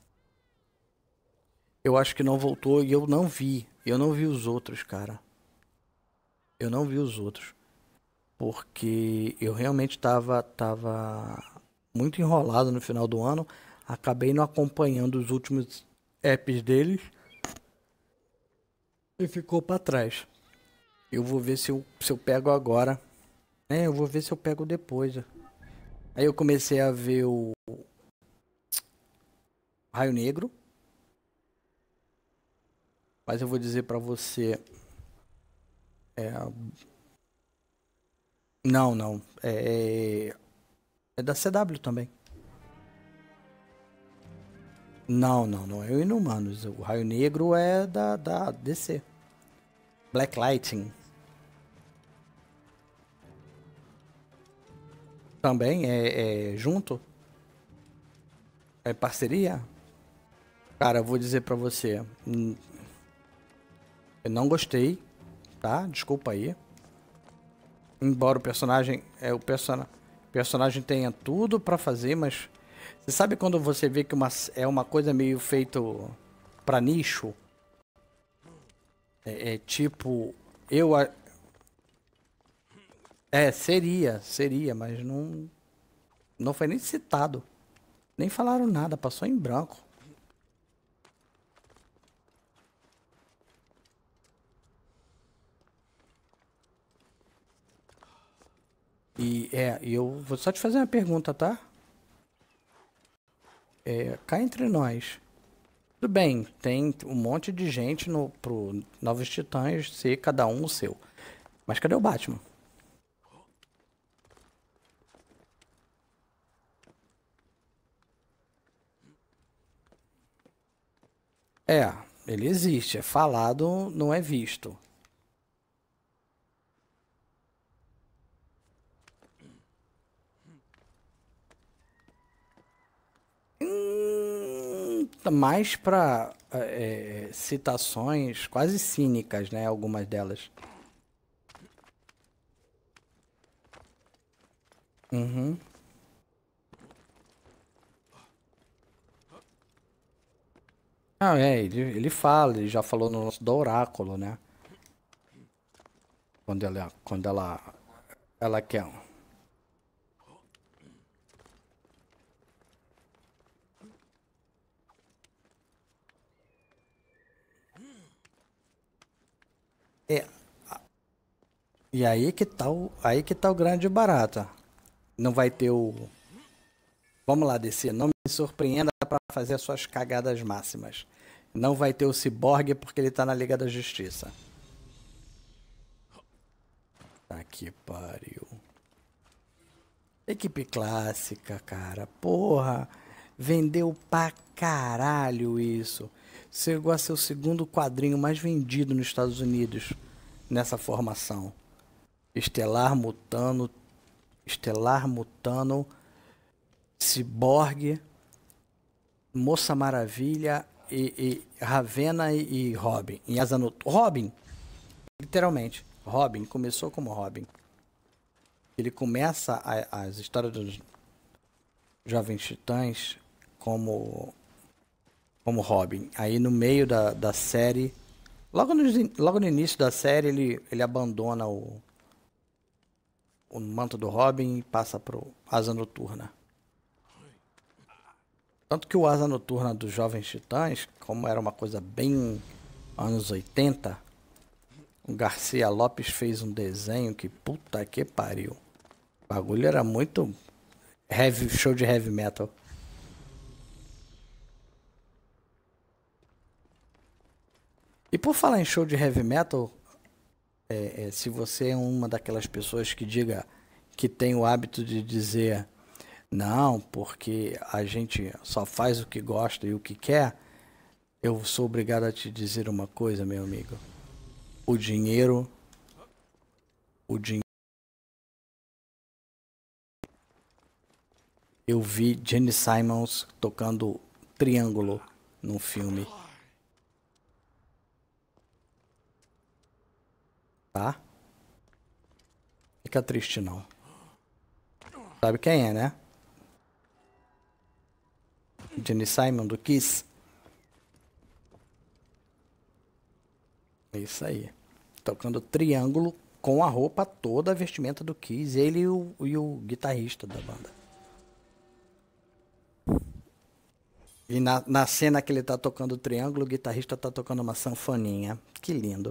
Eu acho que não voltou e eu não vi. Eu não vi os outros, cara. Eu não vi os outros. Porque eu realmente tava muito enrolado no final do ano. Acabei não acompanhando os últimos apps deles. E ficou pra trás. Eu vou ver se eu pego agora. Eu vou ver se eu pego depois. Aí eu comecei a ver o Raio Negro. Mas eu vou dizer pra você. Não. É da CW também. Não é o Inumanos. O Raio Negro é da DC. Black Lightning. Também é junto? É parceria? Cara, eu vou dizer pra você. Eu não gostei, tá? Desculpa aí. Embora o personagem tenha tudo pra fazer, mas você sabe quando você vê que é uma coisa meio feito pra nicho? Tipo, seria, mas não foi nem citado. Nem falaram nada, passou em branco. E eu vou só te fazer uma pergunta, tá? Cá entre nós. Tudo bem, tem um monte de gente pro Novos Titãs ser cada um o seu. Mas cadê o Batman? Ele existe, é falado, não é visto. Mais para citações quase cínicas, né? Algumas delas. Uhum. Ele fala, ele já falou no lance do oráculo, né? Quando ela quer. É, e aí que tá o grande barata. Não vai ter o. Vamos lá, DC, não me surpreenda para fazer as suas cagadas máximas. Não vai ter o Cyborg porque ele tá na Liga da Justiça. Tá que pariu. Equipe clássica, cara. Porra. Vendeu pra caralho isso. Chegou a ser o segundo quadrinho mais vendido nos Estados Unidos nessa formação. Estelar Mutano, Cyborg, Moça Maravilha e Ravena e Robin. Em Asa Noturna. Robin, literalmente. Robin começou como Robin. Ele começa as histórias dos Jovens Titãs como Robin. Aí no meio da série, logo no início da série, ele abandona o manto do Robin e passa pro Asa Noturna. Tanto que o Asa Noturna dos Jovens Titãs, como era uma coisa bem anos 80, o Garcia Lopes fez um desenho que puta que pariu. O bagulho era muito show de heavy metal. E por falar em show de heavy metal, se você é uma daquelas pessoas que diga que tem o hábito de dizer não, porque a gente só faz o que gosta e o que quer, eu sou obrigado a te dizer uma coisa, meu amigo. O dinheiro. Eu vi Gene Simmons tocando Triângulo num filme. Tá? Fica triste não. Sabe quem é, né? Gene Simmons do Kiss. É isso aí. Tocando Triângulo com a roupa toda, a vestimenta do Kiss. Ele e o guitarrista da banda. E na cena que ele tá tocando o Triângulo, o guitarrista tá tocando uma sanfoninha. Que lindo.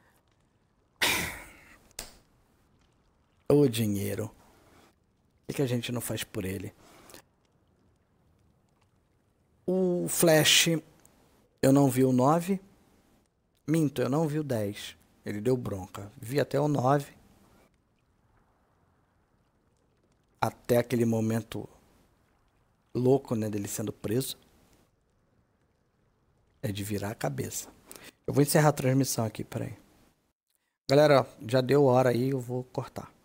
O dinheiro. O que a gente não faz por ele? O Flash, eu não vi o 9. Minto, eu não vi o 10. Ele deu bronca. Vi até o 9. Até aquele momento louco, né, dele sendo preso. É de virar a cabeça. Eu vou encerrar a transmissão aqui, peraí. Galera, já deu hora aí, eu vou cortar.